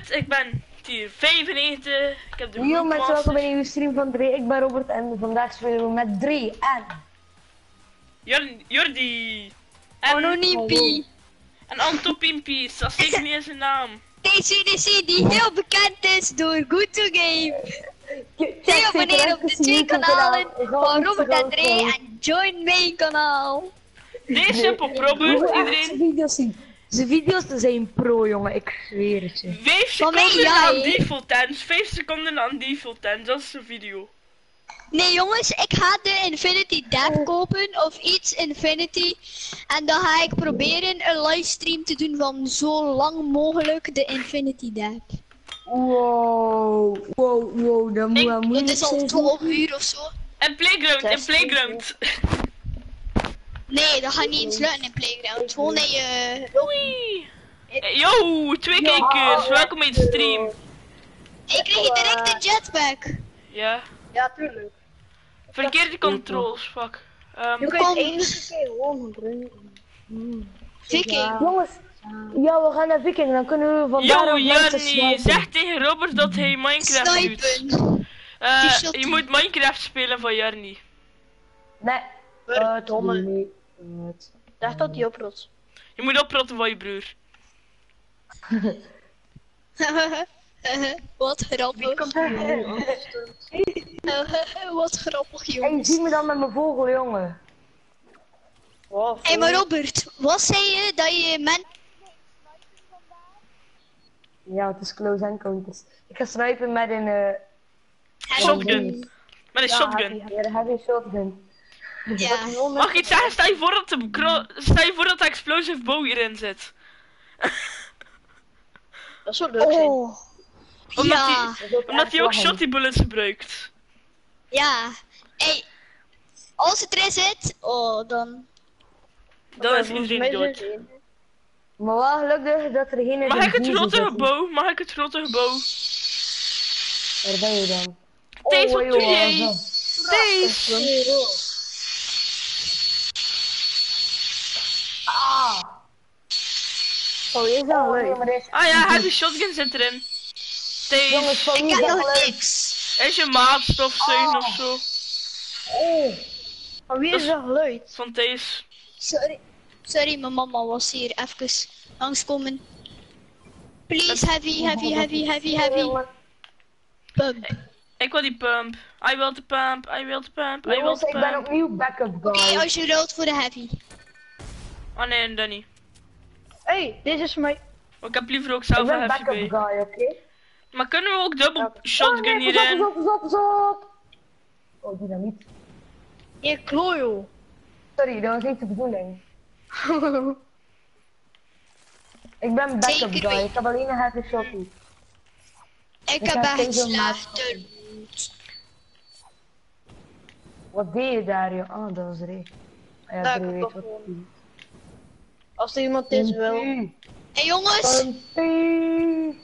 Chat, ik ben tier 95. Ik heb de Yo mensen, welkom bij een Rootmasters. nieuwe stream van 3. Ik ben Robert en vandaag spelen we met 3 en... Jordi. En, Anoniempie. en Antopimpies, dat is zeker niet eens zijn naam. Deze CDC die heel bekend is door Good to Game. Twee abonneren op de twee kanalen van Robert en Dre en join mijn kanaal. Deze op Robert, iedereen. Zijn video's zijn pro jongen, ik zweer het je. 5 Van mij, seconden ja, aan hè. default tens. 5 seconden aan default tens, dat is de video. Nee jongens, ik ga de Infinity Dab kopen of iets Infinity. En dan ga ik proberen een livestream te doen van zo lang mogelijk de Infinity Dab. Wow, dat moet wel Het moeilijk is al zijn. 12 uur of zo. En Playground. Nee, dat gaat niet eens lukken in Playground. Gewoon in je... Oei. Yo, 2 kijkers, welkom in de stream. Ik kreeg direct een jetpack. Ja, Ja, tuurlijk. verkeerde controls, fuck. Je kunt Kom. één keer gewoon gebruiken. Viking. Jongens, ja we gaan naar Viking, dan kunnen we vandaag Yo, ook mensen Jannie, snipen. zeg tegen Robert dat hij Minecraft doet. Snipen. Die shot Je die- moet Minecraft spelen van Jarni. Nee, Verdomme. nee. Zeg dat hij oprolt. Je moet oppraten van je broer. Wat grappig. Wat grappig Hey, jongens. zie me dan met mijn vogel jongen. Wow, Hé maar Robert, wat zei je dat je Ja, het is close encounters. Ik ga snipen met een... Shotgun. Met een shotgun. Ja, dan heb je een shotgun. Ja. Mag ik iets zeggen? Stel je voor dat de explosive bow hierin zit. dat zou leuk zijn. Oh. Omdat Ja. Omdat hij ook shotty bullets gebruikt. Ja. Hey. Als het erin zit, oh dan. Dan is iedereen dood. Maar wel gelukkig dat er geen... Mag ik het grote zit. gebouw? Mag ik het grote gebouw? Waar ben je dan? Thijs, wat doe joh, jij? zo. Thijs! Oh, je is wel leuk. Ah ja, heavy shotgun zit erin. Jongens, Thijs, van Ik wie heb is dat nog leuk? niks. is je maat stofzuigen of zo? Maar wie is dat geluid? Van Thijs. Sorry, mijn mama was hier even langskomen. Please, heavy. Pump. Ik wil die pump. I will the pump. Jongens, ik ben opnieuw backup guy. Oké, als je ruilt voor de heavy. Oh nee, dat niet. Hey, dit is mij. Ik heb liever ook Ik zelf een ben heavy backup bij. guy, oké? Maar kunnen we ook double shotgun Pas hierin? op. Oh, die dan niet. Je klojo. Sorry, dat was niet de bedoeling. Ik ben backup Zeker guy, weten. ik heb alleen een heavy shotty. Ik Ik heb heb echt geen slechte. Wat deed je daar, joh? Oh, dat was Ray. Ah ja, Ja, Ray ik weet heb wat toch hij doet. Als er iemand dit wil. Hey jongens, Pumpie.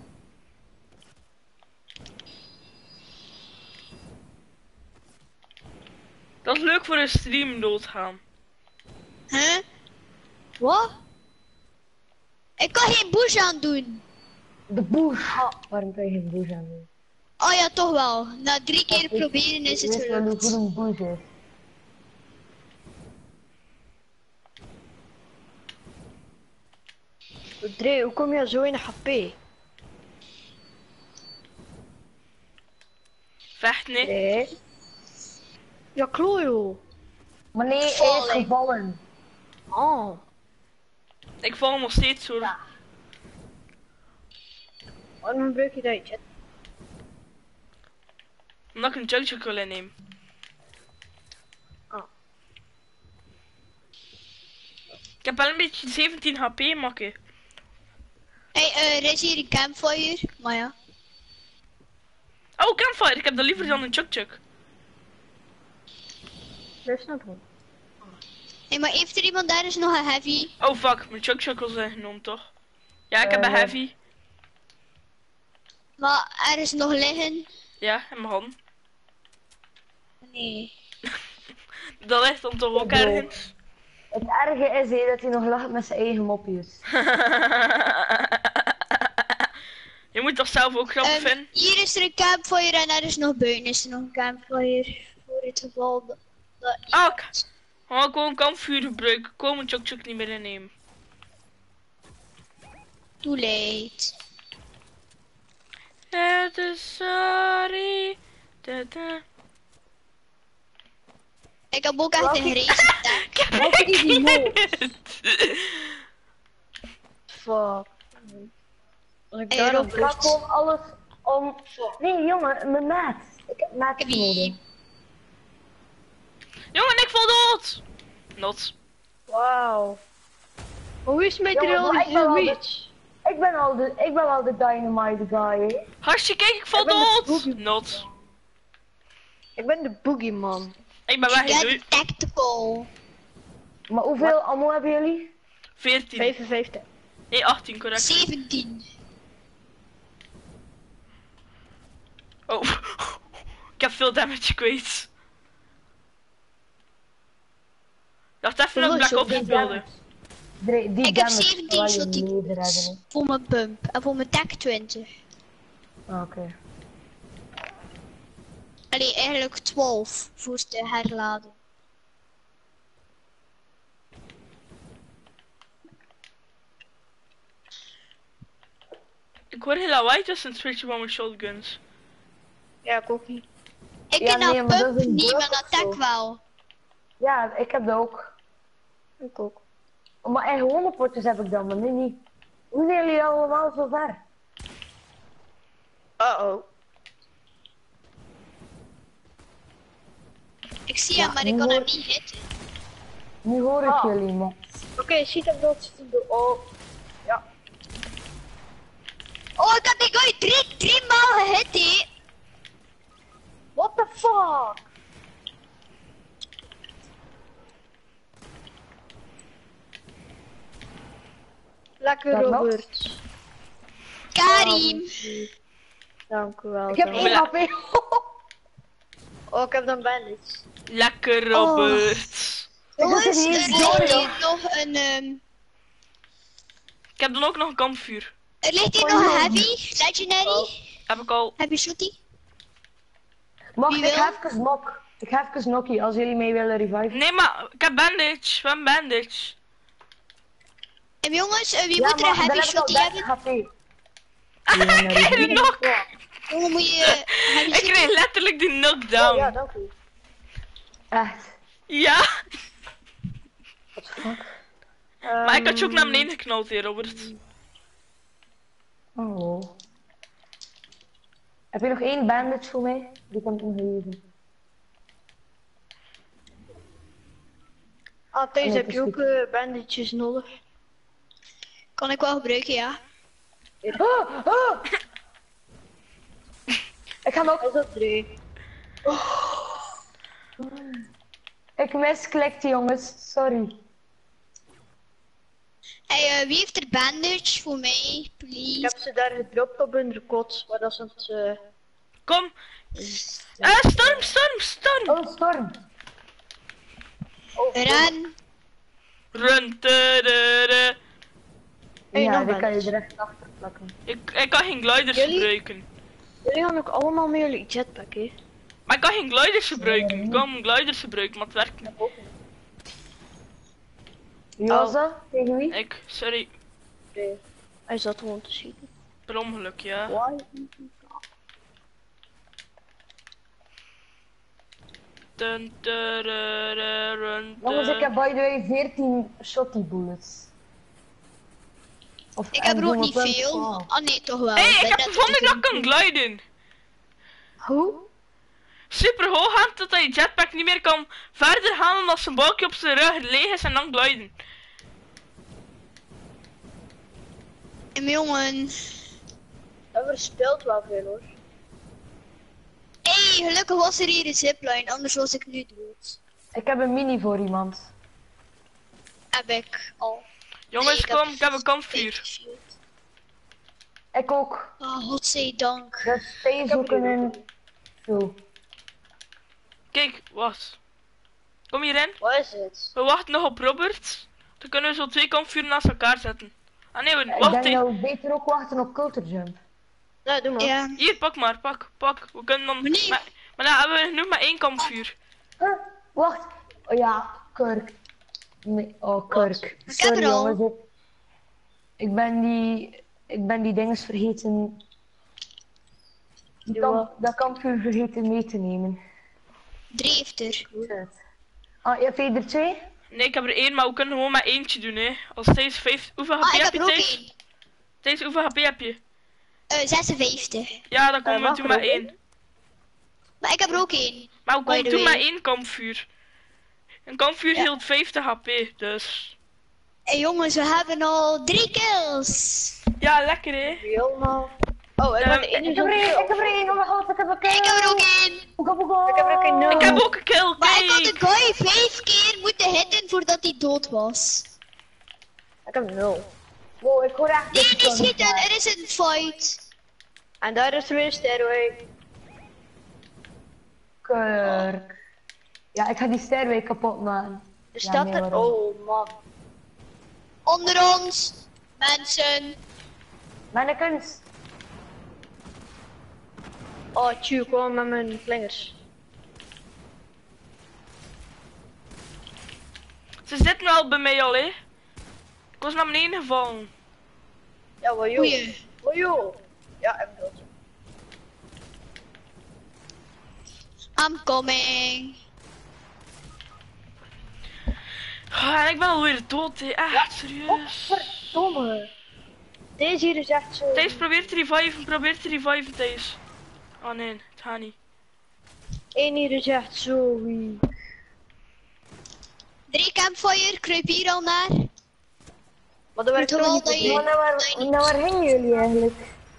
Dat is leuk voor een stream doodgaan. huh? Wat? Ik kan geen bush aan doen. De bush. Waarom kan je geen bush aan doen? Oh ja, toch wel. Na 3 keer proberen is het Weet wel hoe goed gelukt. een bush is. Dre, hoe kom je zo in de HP? Vecht niet. Nee. Ja, klojo. Maar nee, hij is Valling. gevallen. Oh. Ik val nog steeds hoor. Waarom breek je dat? Chat? Omdat ik een jugjuk wil innemen. Oh. Ik heb wel een beetje 17 HP, makke. Hey, er is hier een campfire. Maar ja. Oh, campfire. Ik heb dat liever dan een jugjuk. Blijf snel doen. Hey, maar heeft er iemand daar is nog een heavy? Oh fuck, mijn jugjuk was ingenomen toch? Ja, ik heb een heavy. Maar er is nog liggen? Ja, in mijn hand. Nee. Dat ligt dan toch ook ergens. Het erge is dat hij nog lacht met zijn eigen mopjes. Je moet dat zelf ook grappig vinden. Hier is er een campfire en er is nog buiten is er nog een campfire. Voor het geval dat Ah, ik gewoon kampvuur gebruiken. Ik wil mijn chok niet meer innemen. too late. Het is sorry. Ik heb ook echt een race attack. Welke is die mol? Fuck. Als ik Hey, daar Rob, op Ik ga gewoon alles om... Nee, jongen, mijn maat. Ik heb maat Wie? nodig. Jongen, ik val dood! Not. Wauw. Hoe is het met Jongens, maar ik ben wel de- reach? Ik ben wel de dynamite guy, hè. Hartje, kijk, ik val Ik ben de dood! boogie. Not. Ik ben de boogeyman. Ik ben weg, Get doei. tactical. Maar hoeveel ammo hebben jullie? 14. 55. Nee, 18, correct. 17. Oh. Ik heb veel damage kwijt. Dacht even dat ik Black Ops speelde. Die Ik heb damage 17 zal je shotty niet redden, bullets. hè. Voor mijn pump. En voor mijn tech 20. Oké. Allee, eigenlijk 12 voor te herladen. Ik hoor heel lawaai tussen het switchen van mijn shotguns. Ja, ik ook niet. Ik Ja, ken nee, dat maar dat pump is een niet, bug maar of dat tech zo. wel. Ja, ik heb dat ook. Ik ook. Maar in gewone potjes heb ik dat, maar nu niet. Hoe zijn jullie allemaal zo ver? Uh-oh. Ik zie Ja, hem, maar nu ik kan hem hoor- niet hitten. Nu hoor ik Ah. jullie, man. Oké, ziet dat dat te doen. Oh. Oh, ik had die guy drie maal gehit, hé. What the fuck? Lekker Dat nog? Robert. Karim. Dank u wel. Ik heb dank u. 1 HP. Oh, ik heb dan bandage. Lekker, Robert. Jongens, het niet er eens ligt door, joh. hier nog een... Ik heb dan ook nog een kampvuur. er ligt hier Oh, nog een joh. heavy, legendary. Heb ik al. Heavy shotty. Mag Wie ik wil? ga even nok. Ik ga even nokkie als jullie mee willen reviven. Nee, maar ik heb bandage. We hebben bandage. En jongens, wie Ja, moet er een maar dan heavy heb ik al shotty 30 hebben? HP. Ik kreeg de knock. Jongen, moet je heavy Ik shotty? kreeg letterlijk die Oh, knockdown. ja, dank u. Echt. Ja. What the fuck? Maar ik had je ook naar beneden geknald hier, Robert. Oh. Heb je nog 1 bandage voor mij? Die kan ik nog geven. Ah, Thijs, Nee, heb het je is ook bandages nodig? Kan ik wel gebruiken, ja. Oh, oh. Ik ga nog. Is dat 3? Ik misklikte, jongens. Sorry. Hey, wie heeft er bandage voor mij, Ik please? heb ze daar gedropt op hun kot, waar dat ze het... Kom. Storm. Oh, storm. Ren. Run. Hey, Ja, nog die kan je bandage. er echt achter plakken. Ik kan geen gliders Jullie? gebruiken. Jullie gaan ook allemaal met jullie jetpack, hè? Maar ik kan geen gliders gebruiken. Ik kan gliders gebruiken, maar het werkt niet. Wie was dat? Tegen wie? Ik, sorry. Nee. Hij zat gewoon te schieten. Per ongeluk, ja. Why? Run. Jongens, ik heb by the way 14 shotty bullets. Of Ik heb er ook niet punt. veel. Oh. Oh nee, toch wel. Hey, Ik ik ben heb net gevonden op dat de ik kan gliden. Hoe? Super hoog gaan totdat je jetpack niet meer kan verder gaan omdat zijn balkje op zijn rug leeg is en dan gliden. En jongen. Dat verspeelt wel veel, hoor. Hey, gelukkig was er hier een zipline, anders was ik nu dood. Ik heb een mini voor iemand. Heb ik al. Jongens, Nee, kom, ik heb een kampvuur. 50. Ik ook. Oh, godzijdank. Dus twee zoeken in. Zo. Kijk, wacht. Kom hierin. Wat is het? We wachten nog op Robert. Dan kunnen we zo 2 kampvuren naast elkaar zetten. Ah nee, Ik wacht denk even. dat we beter ook wachten op Culture Jump. Nou, doe maar. Ja. Hier, pak maar, pak. We kunnen dan... Maar nee. Maar dan hebben we nu maar 1 kampvuur. Wacht. Oh ja, kurk. Nee, oh, kurk. heb Sorry er al. jongens. Ik ben die dinges vergeten. Dat kampvuur vergeten mee te nemen. 3 heeft er. Ah, heb je er 2? Nee, ik heb er 1, maar we kunnen gewoon maar eentje doen, hè. Als Thijs 5... Hoeveel HP Ah, ik heb heb je, er ook Thijs? 1. Thijs, hoeveel HP heb je? 56. Ja, dan komen we mag doen er maar ook 1. Maar ik heb er ook 1. Maar we By komen the doen maar way. 1 kampvuur. Een kampvuur Ja. hield 50 HP, dus... En jongens, we hebben al 3 kills. Ja, lekker, hè. Helemaal. Oh, ik Ja, ben de Ik enige heb er 1, kill. ik heb er 1. Oh mijn god, ik heb een kill. Ik heb er ook 1. Ik heb er ook een nul. Ik heb ook een kill, Maar ik had de kijk! guy 5 keer moeten hitten voordat hij dood was. Ik heb 0. Wow, ik hoor echt... Nee, niet schieten, er is een fight. En daar is er weer stairway. Kurk. Ja, ik ga die stairway kapot maken. Er Ja, staat nee, er. waarom? Oh man. Onder ons, mensen. Mannekens. Oh, tjoe, kom met mijn vlingers. Ze zitten wel bij mij al, hè. Ik was naar beneden gevallen. Ja, wat joh. Goeie. Wat joh. Ja, ik bedoel. I'm coming. Ah, en ik ben alweer dood, hè. Echt, serieus. Verdomme. Deze hier is echt zo. Thijs, probeer te reviven, Thijs. Oh nee, het gaat niet. Eén hier is echt zo weak. 3 campfire, kruip hier al naar. Maar dat werkt Moet toch wel niet dat goed. je- Nou, waar gingen jullie eigenlijk?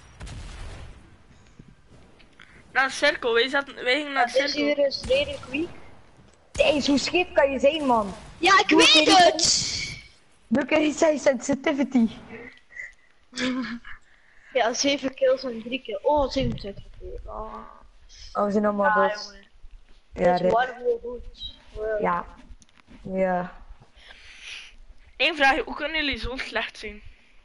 Naar een cirkel, wij gingen naar een Deze cirkel. hier is redelijk weak. Thijs, hoe scheef kan je zijn, man? Ja, ik weet het. Doe ik er iets aan sensitivity. Ja, 7 kills en 3 kills. Oh, 27 kills. Oh. Oh, we zijn allemaal Ja, dood. jongen. Ja, Dit is rip. warm goed. Ja. Ja. Eén vraag, hoe kunnen jullie zo slecht zijn?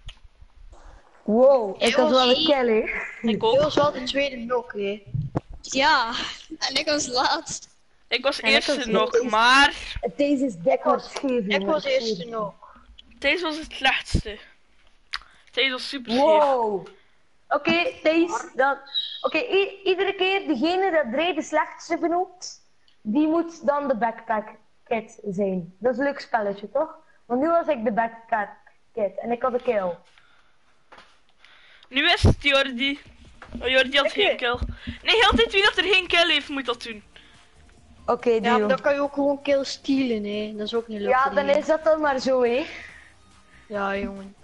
Wow, ik had wel een Yoshi. kill, hè. Ik Dit ook. was wel de tweede knock, hè. Ja, en ik was laatst. Ik was En ik eerste was nog, maar Deze is dik wat scheef. Ik was eerste knock. Thijs was het slechtste. Thijs was super scheef. Wow. Oké, Thijs, dan... Oké, iedere keer degene dat Dre de slechtste benoemt, die moet dan de backpack kit zijn. Dat is een leuk spelletje, toch? Want nu was ik de backpack kit en ik had een kill. Nu is het Jordi. Oh, Jordi had geen Oké. kill. Nee, heel tijd wie dat er geen kill heeft, moet dat doen. Oké, Ja, maar deal. dan kan je ook gewoon kills stealen, hè. Dat is ook niet leuk. Ja, voor dan die. is dat dan maar zo, hè. Ja, jongen.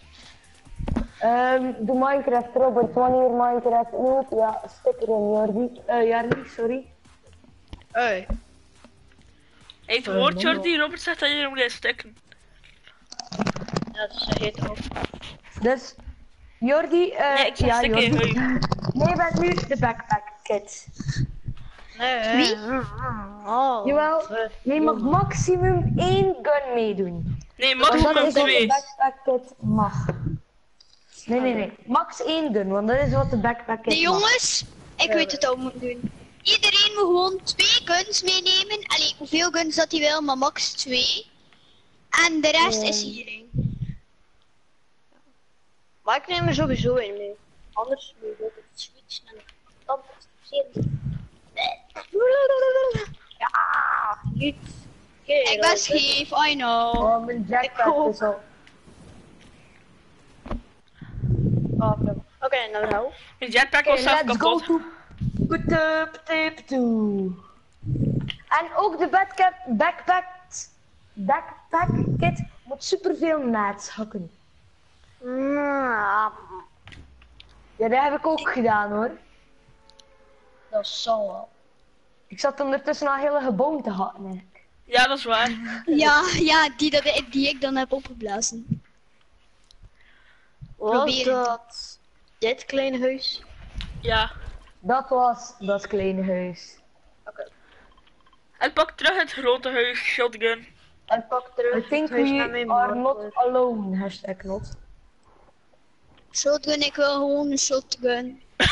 Doe Minecraft, Robert. Wanneer Minecraft moet, ja, stik erin, Jordi. Jordi, sorry. Hey. Hij heeft Oh, gehoord, man. Jordi. Robert zegt dat je er moet stikken. Ja, dat zeg je toch. Dus, Jordi, Nee, ik zeg ja, stikken in Jordi. je Nee, bent nu de backpack kit. Nee, Wie? Oh, Jawel, je mag maximum 1 gun meedoen. Nee, Want dat maximum is wat de 2. backpack kit mag. Nee. Max 1 gun, want dat is wat de backpack kit Nee mag. jongens, ik weet het al moet doen. Iedereen moet gewoon 2 guns meenemen. Allee, hoeveel guns dat hij wil, maar max 2. En de rest is healing. Maar ik neem er sowieso in mee. Anders moet je het switchen en dan ja, niet. Ik ben scheef, I know. Oh, mijn jackpack ook. is al. Oké, nou nou. Mijn jetpack was Oké, zelf let's go kapot. to tip 2. En ook de backpack kit moet superveel mats hakken. Ja, dat heb ik ook gedaan hoor. Dat zal wel. Ik zat ondertussen al hele geboomte hakken. Hè. Ja, dat is waar. Ja, die ik dan heb opgeblazen. Was Probeer. dat dit kleine huis? Ja. Dat was dat kleine huis. En pak terug het grote huis, shotgun. En pak terug I think het huis we naar mijn are moeder. not alone, hashtag not. Shotgun, ik wil gewoon een shotgun.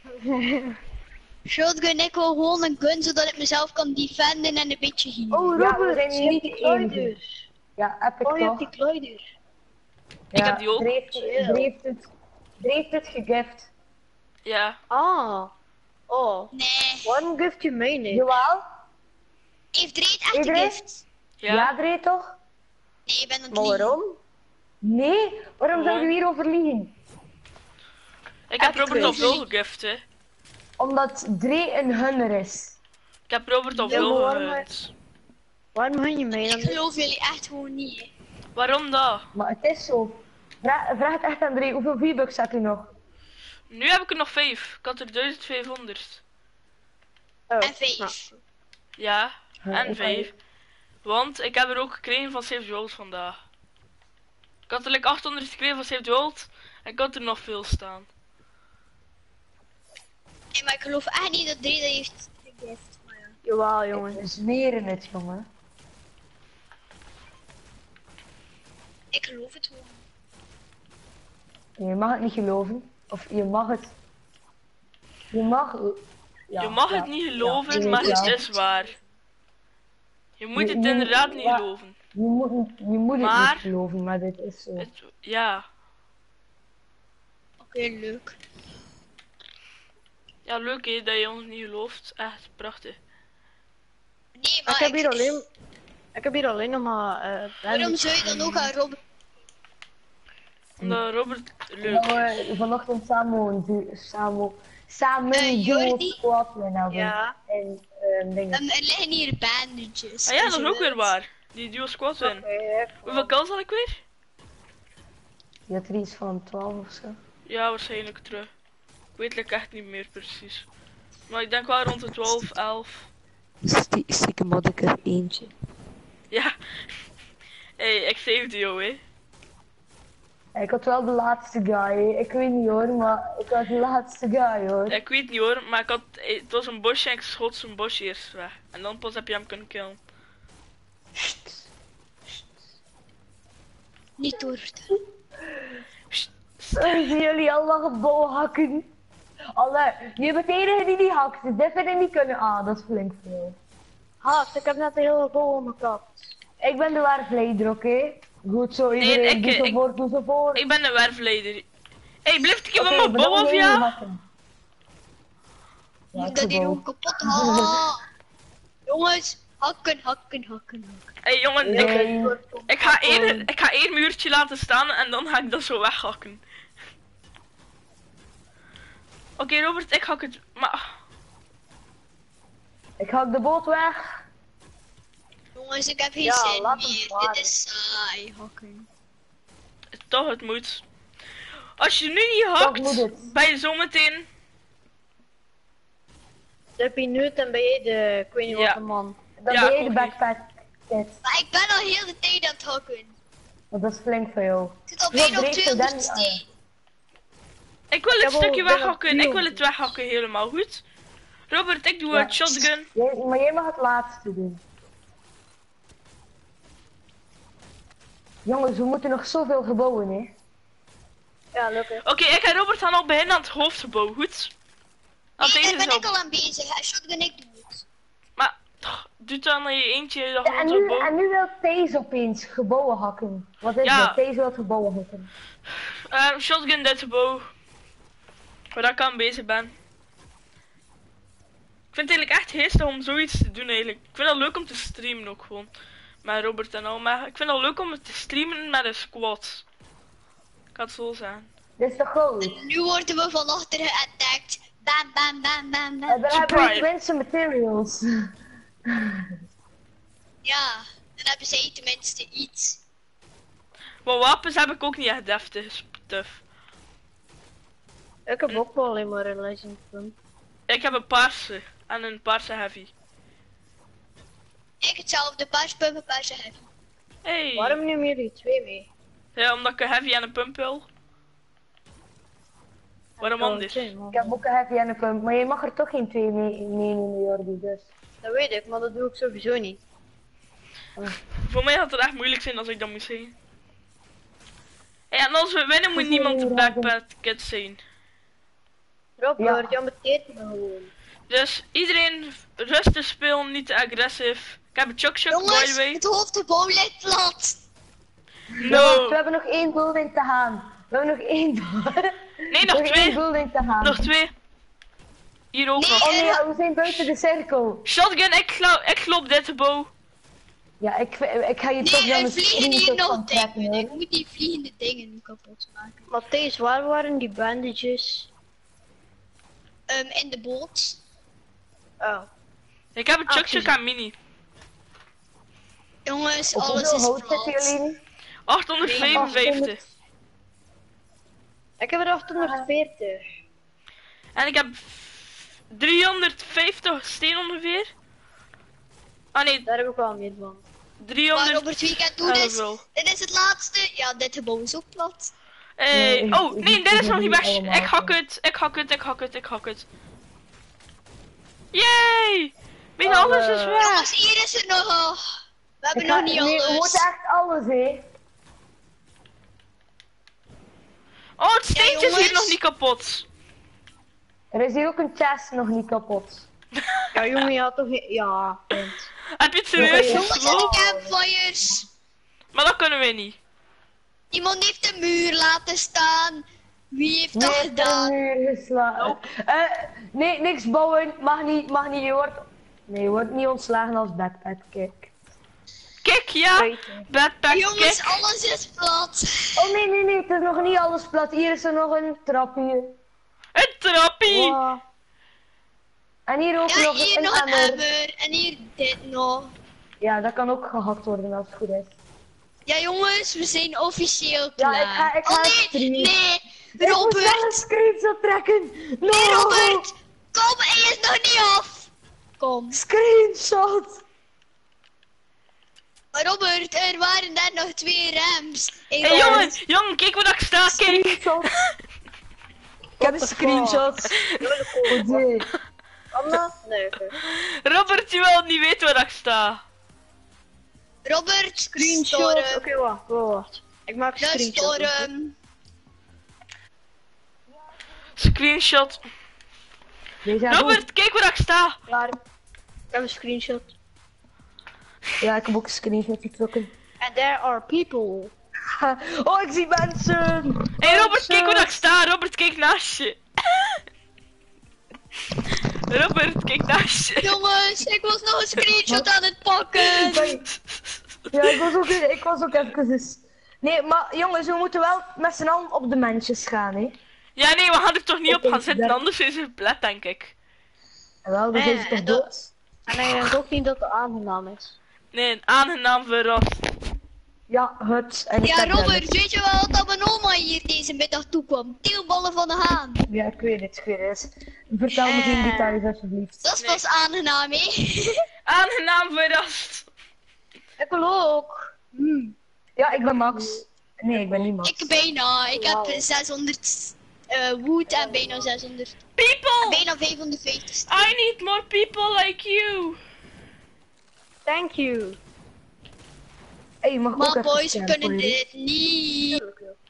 Shotgun, ik wil gewoon een gun zodat ik mezelf kan defenden en een beetje healen. Oh, Ja, Robert, we zijn je niet hebt de die enige. kluiders. Ja, heb ik Oh, je hebt toch. die kluiders. Ik heb die ook. Dreef het gegift. Ja. Ah. Oh, Nee. waarom geeft je mij niks? Jawel? Heeft Dreed echt Iedereen? een gift? Ja. Ja, Dreef toch? Nee, je bent aan het Maar liegen. waarom? Nee, waarom zou je hierover liegen? Ik heb Echt Robert al crazy. veel gegift, hè. Omdat Dre een hunner is. Ik heb Robert al Ja, veel maar waarom- gegund. Waarom gun je mij dan Ik niet? geloof jullie echt gewoon niet. Hè. Waarom dat? Maar het is zo. Vraag het echt aan Dre, hoeveel V-bucks hebt u nog? Nu heb ik er nog 5. Ik had er 1500. Oh, En 5. nou. Ja, Ja, en ik 5. Want ik heb er ook gekregen van Save Jolt vandaag. Ik had er like 800 gekregen van Save Jolt. En ik had er nog veel staan. Nee, maar ik geloof echt niet dat Dreed dat heeft gegift. Maar ja. Jawel, jongen. We zweren het, jongen. Ik geloof het gewoon. Je mag het niet geloven. Of je mag het. Je mag. Ja, Je mag ja, het niet ja, geloven, je maar weet het wel. is waar. Je moet Je- het je- inderdaad niet ja. geloven. Je moet het Maar- niet geloven, maar dit is zo. Ja. Oké, leuk. Ja, leuk hè, dat je ons niet gelooft. Echt prachtig. Nee, maar Ik heb hier alleen nog maar waarom zou je dan ook aan Robert... Omdat Robert leuk Dat we vanochtend samen Jordi? duo squad hebben. Ja. En dingen. Er liggen hier bandages. Ah ja, als dat is je ook weer wilt. waar. Die duo squad win. Oké, Hoeveel kans had ik weer? Je had er iets van 12 of zo. Ja, waarschijnlijk terug. Ik weet het echt niet meer precies. Maar ik denk wel rond de 12, 11. Stiekem had ik er eentje. Ja. Hey, ik saved jou hè. Ik had wel de laatste guy. Hè. Ik weet niet hoor, maar ik was de laatste guy hoor. Ik weet niet hoor, maar het was een bosje en ik schot zijn bosje eerst weg. En dan pas heb je hem kunnen killen. Niet doorvertellen. Zien jullie allemaal gebouwen hakken? Alle, je bent de enige die niet hakt. Dus dit vind ik niet kunnen. Ah, dat is flink veel. Haast, ik heb net een hele bol omgekapt. Ik ben de waarvleider, oké? Goed zo, iedereen. Doe zo voort, doe zo voort. Ik ben de werfleider. Hey, blijf ik Oké, van mijn bouw bedankt af voor jullie ja? hakken. Ja, Niet dat die gebouw. ook kapot gaat. Jongens, hakken, hakken, hakken, hakken. Hey jongen, Nee. ik ga één muurtje laten staan en dan ga ik dat zo weghakken. Oké Robert, ik hak het, maar Ik hak de boot weg. Jongens, ik heb geen Ja, zin laat hem meer. varen. Dit is saai, hakken. toch het moet. Als je nu niet moet hakt, het. ben je zometeen. Heb je nu en ben je de, ik weet niet Ja. wat de man. Dan Ja, ben je ik de ook backpack kid. Maar ik ben al heel de tijd aan het hakken. Want dat is flink voor jou. Ik zit al Wat bijna op breekt er 200 dan steen. Ik wil het heb al stukje bijna weghakken, ik wil het 300. weghakken helemaal goed. Robert, ik doe Ja. het shotgun. Maar jij mag het laatste doen. Jongens, we moeten nog zoveel gebouwen, hè? Ja, leuk hè. Oké, ik en Robert gaan al beginnen aan het hoofdgebouw, goed? Want Nee, deze daar ben is ik al aan bezig. Hè. Shotgun, ik doe het. Maar, doe dan je eentje dat Ja, en nu wil Thees opeens gebouwen hakken. Wat is Ja. dat? Thees wil gebouwen hakken. Shotgun dit gebouw. Waar ik aan bezig ben. Ik vind het eigenlijk echt geestig om zoiets te doen eigenlijk. Ik vind het leuk om te streamen ook gewoon. Met Robert en al. Maar ik vind het leuk om het te streamen met een squad. Ik ga het zo zeggen. Dit is toch goed? Nu worden we van achter geattackt. Bam, bam, bam, bam, bam. En dan hebben Surprise. we tenminste materials. Ja, dan hebben zij tenminste iets. Maar wapens heb ik ook niet echt deftig stuff. Ik heb ook wel alleen maar een legend punt. Ik heb een paarse en een paarse heavy. Ik hetzelfde, paars pumpen, paars heavy. Hey. Waarom nemen jullie twee mee? Ja, omdat ik een heavy en een pump wil. Waarom anders? Ik heb ook een heavy en een pump, maar je mag er toch geen twee meenemen, Jordi, dus. Dat weet ik, maar dat doe ik sowieso niet. Voor mij had het echt moeilijk zijn als ik dat moest zeggen. Hey, en als we winnen moet niemand de backpack kid zijn. Robert, je amuteert me gewoon. Dus iedereen rustig spelen, niet te agressief. Ik heb een chuk by the Jongens, way. het hoofdgebouw ligt plat. No. We hebben nog 1 building te gaan. We hebben nog 1 Nee, nog één 2. building te gaan. Nog 2. Hier ook Nee. nog. Oh nee, we zijn buiten de cirkel. Shotgun, ik loop dit gebouw. Ja, ik ga je toch Nee, wel er een vliegen hier screenshot nog van trekken, dingen. Ik hoor. moet die vliegende dingen kapot maken. Matthijs, waar waren die bandages? In de boot. Oh. Ik heb een chuk precies. aan mini. Jongens, Op alles hoeveel is hout zitten plat. jullie? 855. Ik heb er 840. En ik heb 350 steen ongeveer. Ah nee, Daar heb ik wel meer van. Maar 300. Robert Weekend doet Ah, dit. wel. Dit is het laatste. Ja, dit gebouw is ook plat. Nee, Oh, ik- nee, ik- dit ik is nog doe niet niet weg. allemaal, Ik hak het, ik hak het. Yay! Bijna alles is weg. Jongens, hier is het nog. We hebben nog niet Nee, we alles. moeten echt alles, hè. Oh, het steentje is hier jongens. nog niet kapot. Er is hier ook een chest nog niet kapot. Ja, jongen, je had toch geen... Ja, punt. Heb je het serieus Ja, Jongens, en de gesloten? campfires. Maar dat kunnen we niet. Iemand heeft de muur laten staan. Wie heeft dat Nee, gedaan? een muur geslagen. Nee, niks bouwen. Mag niet. Je wordt niet ontslagen als backpack, kijk. Kijk, ja. Backpack, Jongens, kijk. alles is plat. Oh nee, het is nog niet alles plat. Hier is er nog een trapje. Een trappie. Wow. En hier ook Ja, nog hier een nog een emmer. emmer. En hier dit nog. Ja, dat kan ook gehakt worden als het goed is. Ja jongens, we zijn officieel Ja, klaar. ik ga oh nee, streamen. nee, Ik moet wel een Robert. screenshot trekken. No! Nee, Robert. Kom, hij is nog niet af. Kom. Screenshot. Robert, er waren net nog 2 rams. Hey, Hé jongen, kijk waar ik sta, kijk. Screenshot. Ik heb een screenshot. Oh jee. Kan dat? Nee, oké. Robert, je wil niet weten waar ik sta. Robert, Screenshot. storm. Oké, wacht. Ik maak een De screenshot. storm. Screenshot. Deze goed. Robert, kijk waar ik sta. Klaar. Ik heb een screenshot. Ja, ik heb ook een screenshot getrokken. And there are people. Oh, ik zie mensen. Hé Robert, kijk waar ik sta. Robert, kijk naast je. Robert, kijk naast je. Jongens, ik was nog een screenshot aan het pakken. Ja, ik was ook even dus. Nee, maar jongens, we moeten wel met z'n allen op de mensjes gaan, hè. Ja, nee, we gaan er toch niet op gaan zitten, anders is het plat, denk ik. En wel, dan zijn ze toch dood? En ik denk ook niet dat het aangenaam is. Nee, een aangenaam verrast. Ja, het. En ik Ja, heb Robert, net- weet je wel dat mijn oma hier deze middag toekwam? Teelballen van de haan. Ja, ik weet het. Vertel me geen details, alsjeblieft. Dat is pas aangenaam, hè? Aangenaam verrast. Ik wil ook. Ja, ik ben Max. Nee, ik ben niet Max. Ik bijna. Ik heb 600 wood en bijna 600. People! Bijna 550. I need more people like you. Thank you. Hey, mag ik ook Maar even boys, we scherm kunnen voor jullie? dit niet.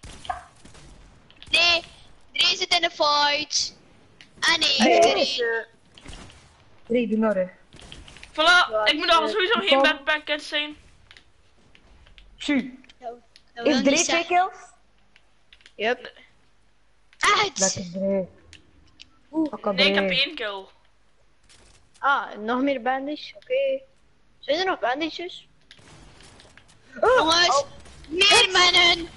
Nee, er is het in de fight. En nee, er is Drie, doe Norre. Voilà, ik moet al sowieso geen Kom. backpackers zijn. Tju. Dat wil Is niet Dre 2 zeggen. kills? Yep. Echt? Lekker Dre. Ook al Nee, ik heb Dre. 1 kill. Ah, nog meer bandages. Oké. Zijn er nog bandages? Jongens, meer mannen.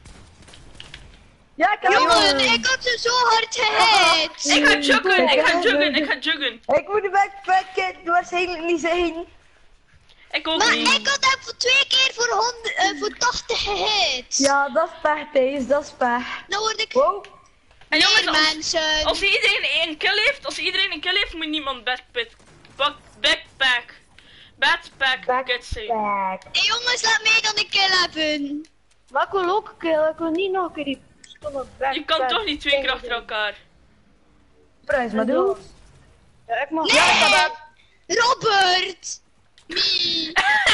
Ja, ik heb Jongen, ik had ze zo hard gehit. Ik ga juggen. Ik moet de backpack waarschijnlijk niet zijn. Ik ook Maar niet. ik had hem voor 2 keer voor 80 gehit. Ja, dat is pech, Thijs, dat is pech. Dan word ik Wow. En meer jongens, mensen. als iedereen 1 kill heeft, moet niemand backpack get zijn. Back. Hey, jongens, laat mij dan een kill hebben. Maar ik wil ook een kill. Ik wil niet nog een keer die stomme back. Je kan toch niet 2 keer achter elkaar. Prijs maar doe. Ja, ik mag. Nee, Robert. Nee.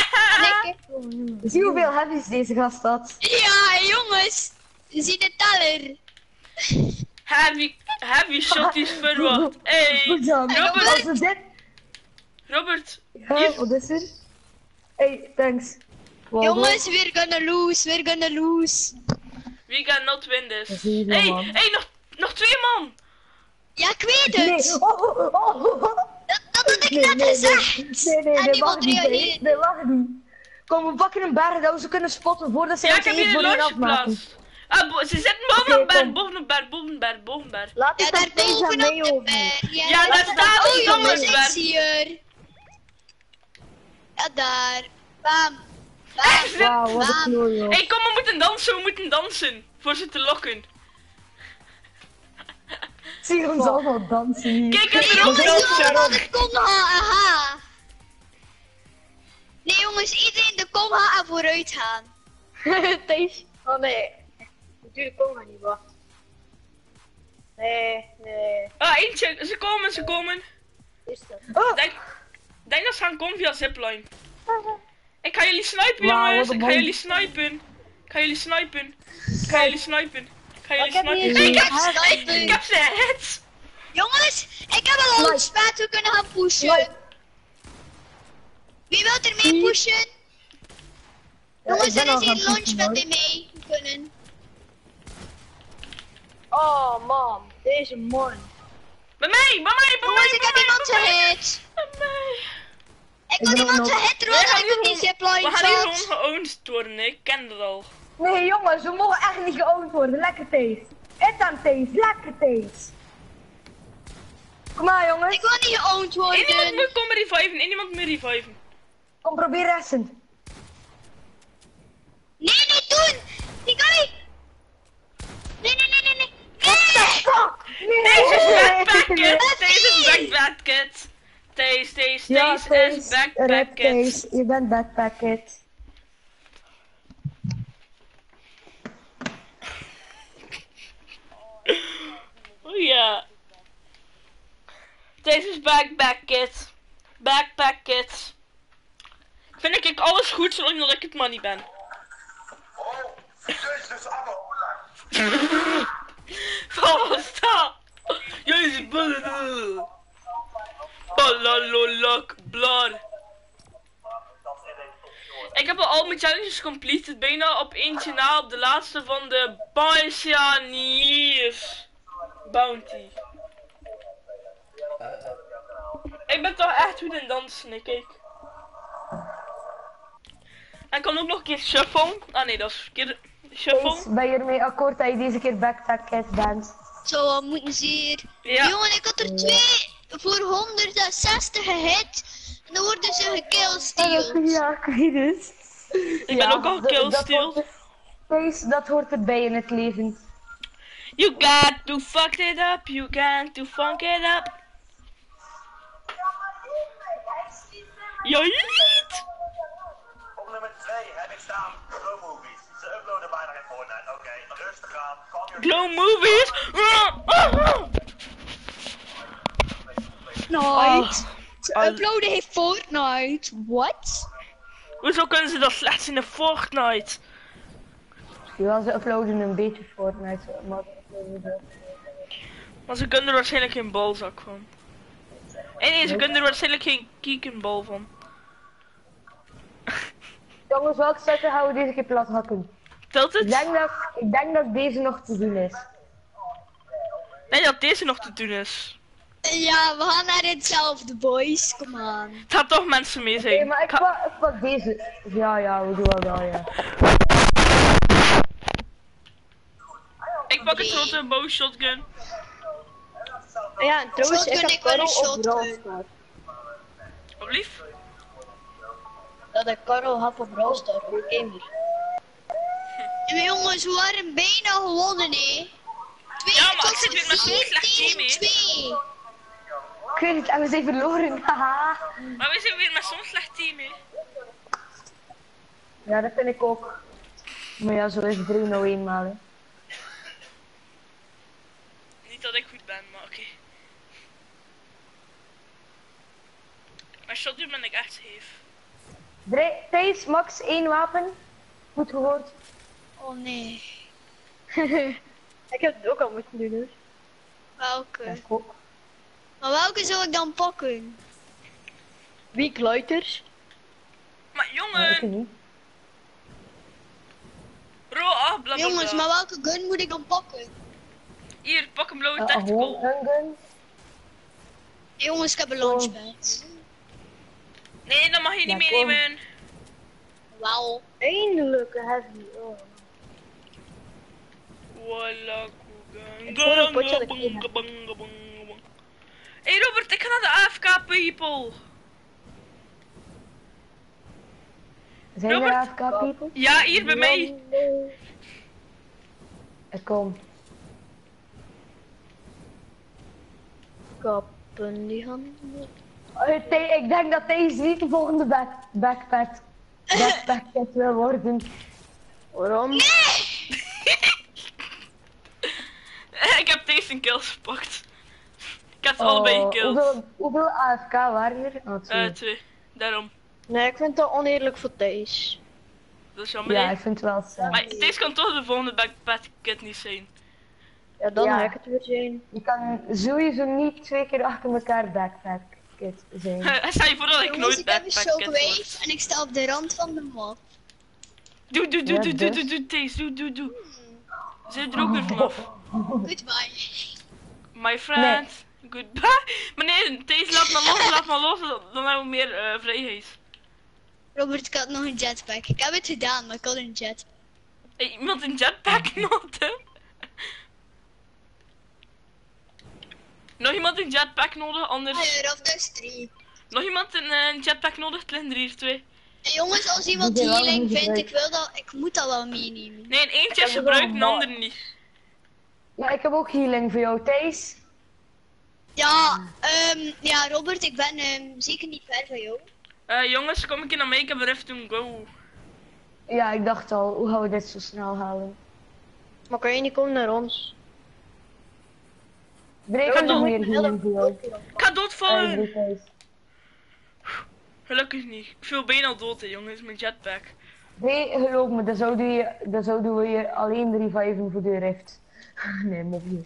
Zie hoeveel heavies deze gast had. Ja, jongens. Zie de teller. Heavy shotties verwacht. Hey, Goed dan. Robert. Als we dit... Robert. Ja, wat is er? Hey, thanks. Wow, Jongens, we're gonna lose. We can not win Dat this. zie je wel, man. Hey, nog 2 man. Ja, ik weet Nee, het. oh. Dat had ik net gezegd. Nee, En dat mag niemand niet. reageert. Dat mag niet. Kom, we pakken een berg dat we ze kunnen spotten voordat ze Ja, ik ons heb hier één een voor één loodje afmaken. geplaatst. Ze zitten boven Oké, een berg, kom. boven een berg. Laat Ja, eens daar dan deze boven mee op de over. berg. Ja, daar staat Oh een jongens, ik jongensberg. zie er. Ja, daar. Bam. Echt? Bam. Wauw, wat een Bam. knooi, joh. Hey, kom, we moeten dansen. Voor ze te lokken. Zie ons allemaal dansen hier. Kijk, ik heb er ook Jongens, doe dansen. allemaal de kom aha. Nee jongens, iedereen de kom en vooruit gaan. Thijs. Oh nee. Natuurlijk komen we niet, wacht. Nee. Ah, eentje. Ze komen. Is dat? Oh, Denk dat ze gaan komen via zipline. Ik ga jullie snipen, Wauw, jongens. wat een Ik ga man. jullie snipen. Ik ga jullie snipen. Ik heb niet Hey, snipen. ik heb ze hits. Jongens, ik heb een launchpad, we kunnen gaan pushen. Like. Wie wil er mee pushen? Jongens, ik ben er al is gaan een pushen, launchpad man. bij mij. We kunnen. Oh man, deze man. Bij mij. Jongens, ik heb iemand gehit. Bij mij. Ik ben had ook iemand nog- gehit, We Ron, gaan ik heb die We zipline gaan hier zat. gewoon geowned worden, ik ken dat al. nee jongens, we mogen echt niet geowned worden. Lekker Thees. Het aan Thees, lekker Thees. Kom maar jongens. Ik wil niet geowned Eén iemand worden. moet komen reviven, één iemand moet reviven. Kom, probeer resten. Nee, niet doen! Die kan niet! Nee. Fuck! Nee! Deze is backpack Nee. kid, deze is backpack kid. Deze Ja, is Thees. backpack Rip Thees. kid. Je bent backpack kid. Oh ja. Deze is backpack kid. Backpack kid. Ik vind dat ik alles goed zolang dat ik het money ben. Oh, jezus, Anne, hoe lang? Wat was dat? Jezus, balalolak, blar. Ik heb al mijn challenges completed, bijna op eentje na op de laatste van de Baisianiers Bounty. Ik ben toch echt goed in dansen, kijk. En ik kan ook nog een keer shuffle. Ah nee, dat is verkeerd. Shuffle. Thees, ben je ermee akkoord dat je deze keer backpack kid bent? Zo moeten ze hier. Ja. Jongen, ik had er 2 voor 160 gehit. En dan worden ze gekillsteeld. Ja, ik weet het. Ik ben ook al killsteeld. Thees, dat hoort erbij in het leven. You got to fuck it up, you got to funk it up. Ja, niet! Op nummer 2 heb ik staan Glow Movies. Ze uploaden bijna geen Fortnite. Oké, rustig aan. Calm your Glow movies! Fortnite. Ze Al- uploaden heeft Fortnite. What? Hoezo kunnen ze dat slecht zien in Fortnite? Ja, ze uploaden een beetje Fortnite, maar Want ze kunnen er waarschijnlijk geen balzak van. En nee, ze kunnen er waarschijnlijk geen kiekenbal van. jongens, welke zetten gaan we deze keer plat hakken? Telt Ik het? denk dat deze nog te doen is. Nee, dat deze nog te doen is. Ja, we gaan naar hetzelfde, boys. Kom aan. Het gaat toch mensen mee Nee, zijn. maar ik pak deze. Ja, we doen wel, ja. Ik pak een grote bow shotgun. Ja, en trouwens, ik Shotgun, heb ik wil een Karel op Brawl shotgun. Stars. Wat lief? Dat ik Karel had op Brawl Stars, voor gamer. En jongens, we waren bijna gewonnen, hè. Ja, maar ik zit weer met zo'n slecht team, hè. 2. Ik weet het, en we zijn verloren, haha. Maar we zijn weer met zo'n slecht team, hè. Ja, dat vind ik ook. Maar ja, zo is Bruno eenmaal, hè. Niet dat ik goed ben, maar oké. Maar shotgun ben ik echt safe. Thijs, max 1 wapen. Goed gehoord. Oh nee. Ik heb het ook al moeten doen, dus. Welke? Ja, ook. Maar welke zou ik dan pakken? Weak lighters. Maar Ik jongen, niet. bla bla Jongens, bla. maar welke gun moet ik dan pakken? Hier, pak een blauwe Gewoon tactical. een gun. Jongens, ik heb een launchpad. Nee, dat mag je niet Ja, meenemen. Wauw. Eindelijk een heavy. Oh. Walla Ik hoor een potje dat ik niet heb. Hey Robert, ik ga naar de AFK people. Zijn er Robert? AFK people? Ja, hier bij mij. Ik kom. Kappen die handen. Ik denk dat deze niet de volgende backpack wil worden. Waarom? Ik heb deze een kills gepakt. Ik heb ze allebei gekillt. Hoeveel AFK waren er? Oh, 2. 2. Daarom. Nee, ik vind dat oneerlijk voor Thijs. Dat is jammer. Ja, hè. ik vind het wel saai. Maar deze kan toch de volgende backpack niet zijn. Ja, dan Ja. ga ik het weer zijn. Je kan sowieso niet 2 keer achter elkaar backpack kit zijn. Stel je voor dat ik Jongens, nooit ik heb een backpack kit shockwave word. en ik sta op de rand van de map. Doe, Ja, dus. Deze, doe. Zit er ook weer vanaf. Goodbye. My friend, goodbye. Maar nee, deze laat maar los, dan hebben we meer vrijheid. Robert, ik had nog een jetpack. Ik heb het gedaan, maar ik had een jet. Hey, iemand een jetpack nodig? Nog iemand een jetpack nodig, anders... Ah, ja, dat is 3. Nog iemand een jetpack nodig? Het liggen er hier 2. Hey, jongens, als iemand Die zijn wel healing niet vindt, gebruikt. ik moet dat wel meenemen. Nee, eentje is heb er wel gebruikt, een de andere niet. Ja, ik heb ook healing voor jou, Thijs. Ja, Robert, ik ben zeker niet ver van jou. Jongens, kom een keer naar mij, ik heb een rift to go. Ja, ik dacht al, hoe gaan we dit zo snel halen? Maar kan je niet komen naar ons? Breek Kan nog doen. meer healing voor jou. Ik ga doodvallen! Thijs. Gelukkig niet. Ik viel bijna al dood, hè, jongens, met jetpack. Nee, geloof me, dan zouden we je alleen reviven voor de rift. Nee, mopje.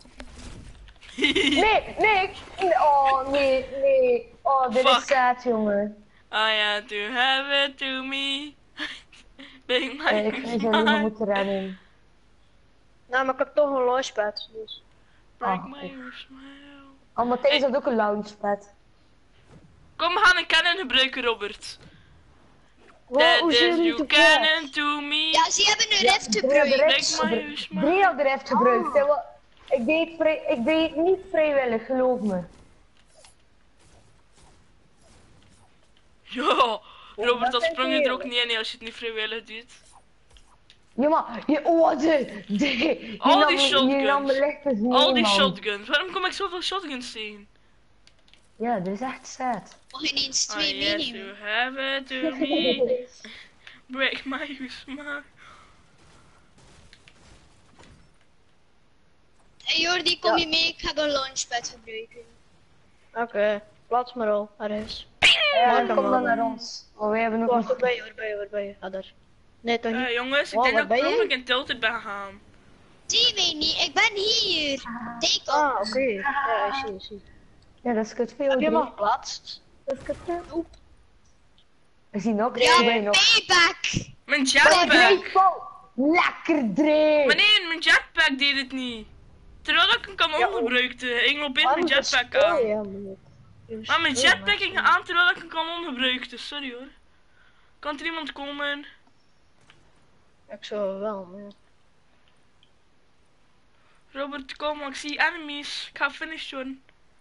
Nee! Oh, nee. Oh, dit Fuck. is sad, jongen. I had to have it to me. Big my Ik ga zo liever moeten rennen. Nou, maar ik heb toch een launchpad, dus. Break Ah, my ik- smile. Oh, Matthijs had ook een launchpad. Kom, we gaan een cannon gebruiken, Robert. Wow, That hoe is zie je you niet te cannon to me. Ja, ze hebben een rift Drie hadden gebruikt. rift Break my gebruikt. smile. 3 hadden de rift gebruikt. Ik deed het niet vrijwillig, geloof me. Ja, Robert, dat dat vind sprong ik je er ook eerlijk. niet in als je het niet vrijwillig doet. Ja, maar, je Al nam- die shotguns. Je nam me licht dus niet, Al die man. shotguns. Waarom kom ik zoveel shotguns tegen? Ja, dit is echt sad. Mag je niet eens I 2 had meenemen? to have it to me. Break my smile. Hey Jordi, kom je mee? Ik ga een launchpad gebruiken. Oké, plaats maar al, ergens. Ja, dan kom maar. dan naar ons. Oh, wij hebben ook Wacht, nog... waar ben je? Ah, daar. Nee, toch niet? Jongens, ik Wow, denk dat waar ik ben per je? ongeluk in Tilted ben gegaan. Zie je mij niet? Ik ben hier. Take Ah, off. oké. Ja, ik zie. Ja, dat is kut veel. Heb je hem al drie. geplaatst? Dat is kut veel. We zien ook, Ja, ik ben nog. payback. Mijn Oh, jetpack! Dreefval! Lekker dreef! Maar nee, mijn jetpack deed het niet. Terwijl ik een kanon gebruikte. Ik loop in mijn jetpack aan. Ja, man. Maar mijn jetpack ging aan terwijl ik een kanon gebruikte. Sorry hoor. Kan er iemand komen? Ik zou wel, maar ja. Robert, kom, ik zie enemies. Ik ga finish doen.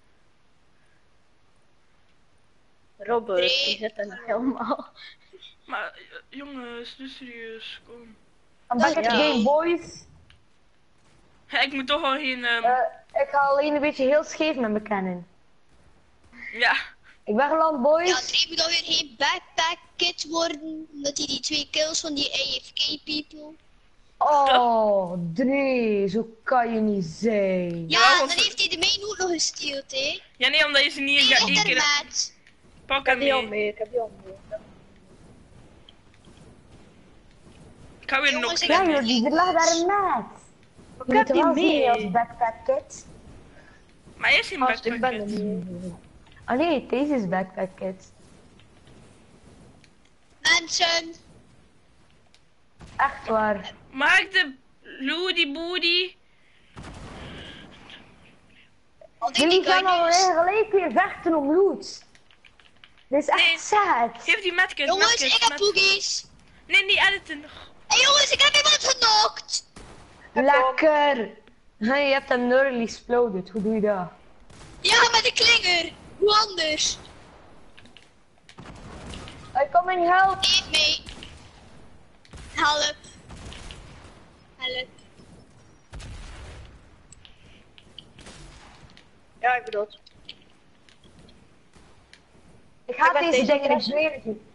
Robert, Nee. die zit er nog helemaal. Maar jongens, doe serieus, kom. I'm back at the Ja. game, boys. Ik moet toch al geen... Ik ga alleen een beetje heel scheef met mijn cannon. ja. Ik ben geland, Ja, boys. Dre moet alweer geen backpack kit worden. Omdat hij die 2 kills van die AFK people. Oh, Dre, zo kan je niet zijn. Ja, Ja, dan want- heeft hij de main ook nog gesteeld, hè. Ja, nee, omdat je ze niet Nee, ja, één keer... internet. Pak Ik heb hem die al mee. mee, ik heb die al mee. Ik ga weer Jongens, nog... ik Ja, heb Jordi, er lag daar een maat. Je heb moet die wel zien mee. als backpack kit. Maar hij is geen Gast, ik ben er backpack. niet. Ah nee, deze is backpack kit. Mensen, Echt waar. Maak de Loody Boody. want ik Jullie kan gaan al dus. gelijk weer vechten om loot. Dit is echt Nee. sad. Geef die medkit. Jongens, medkit, ik heb med- boogies. Nee, niet editen. Hé jongens, ik heb iemand genokt. Lekker. Je hebt een nurl exploded. Hoe doe je dat? Ja, met de klinger. Hoe anders? I come in help. Eet mee. Help. Help. Ja, ik bedoel het. Ik ga Ik ben deze deze dingen, ik rest. zweer het je.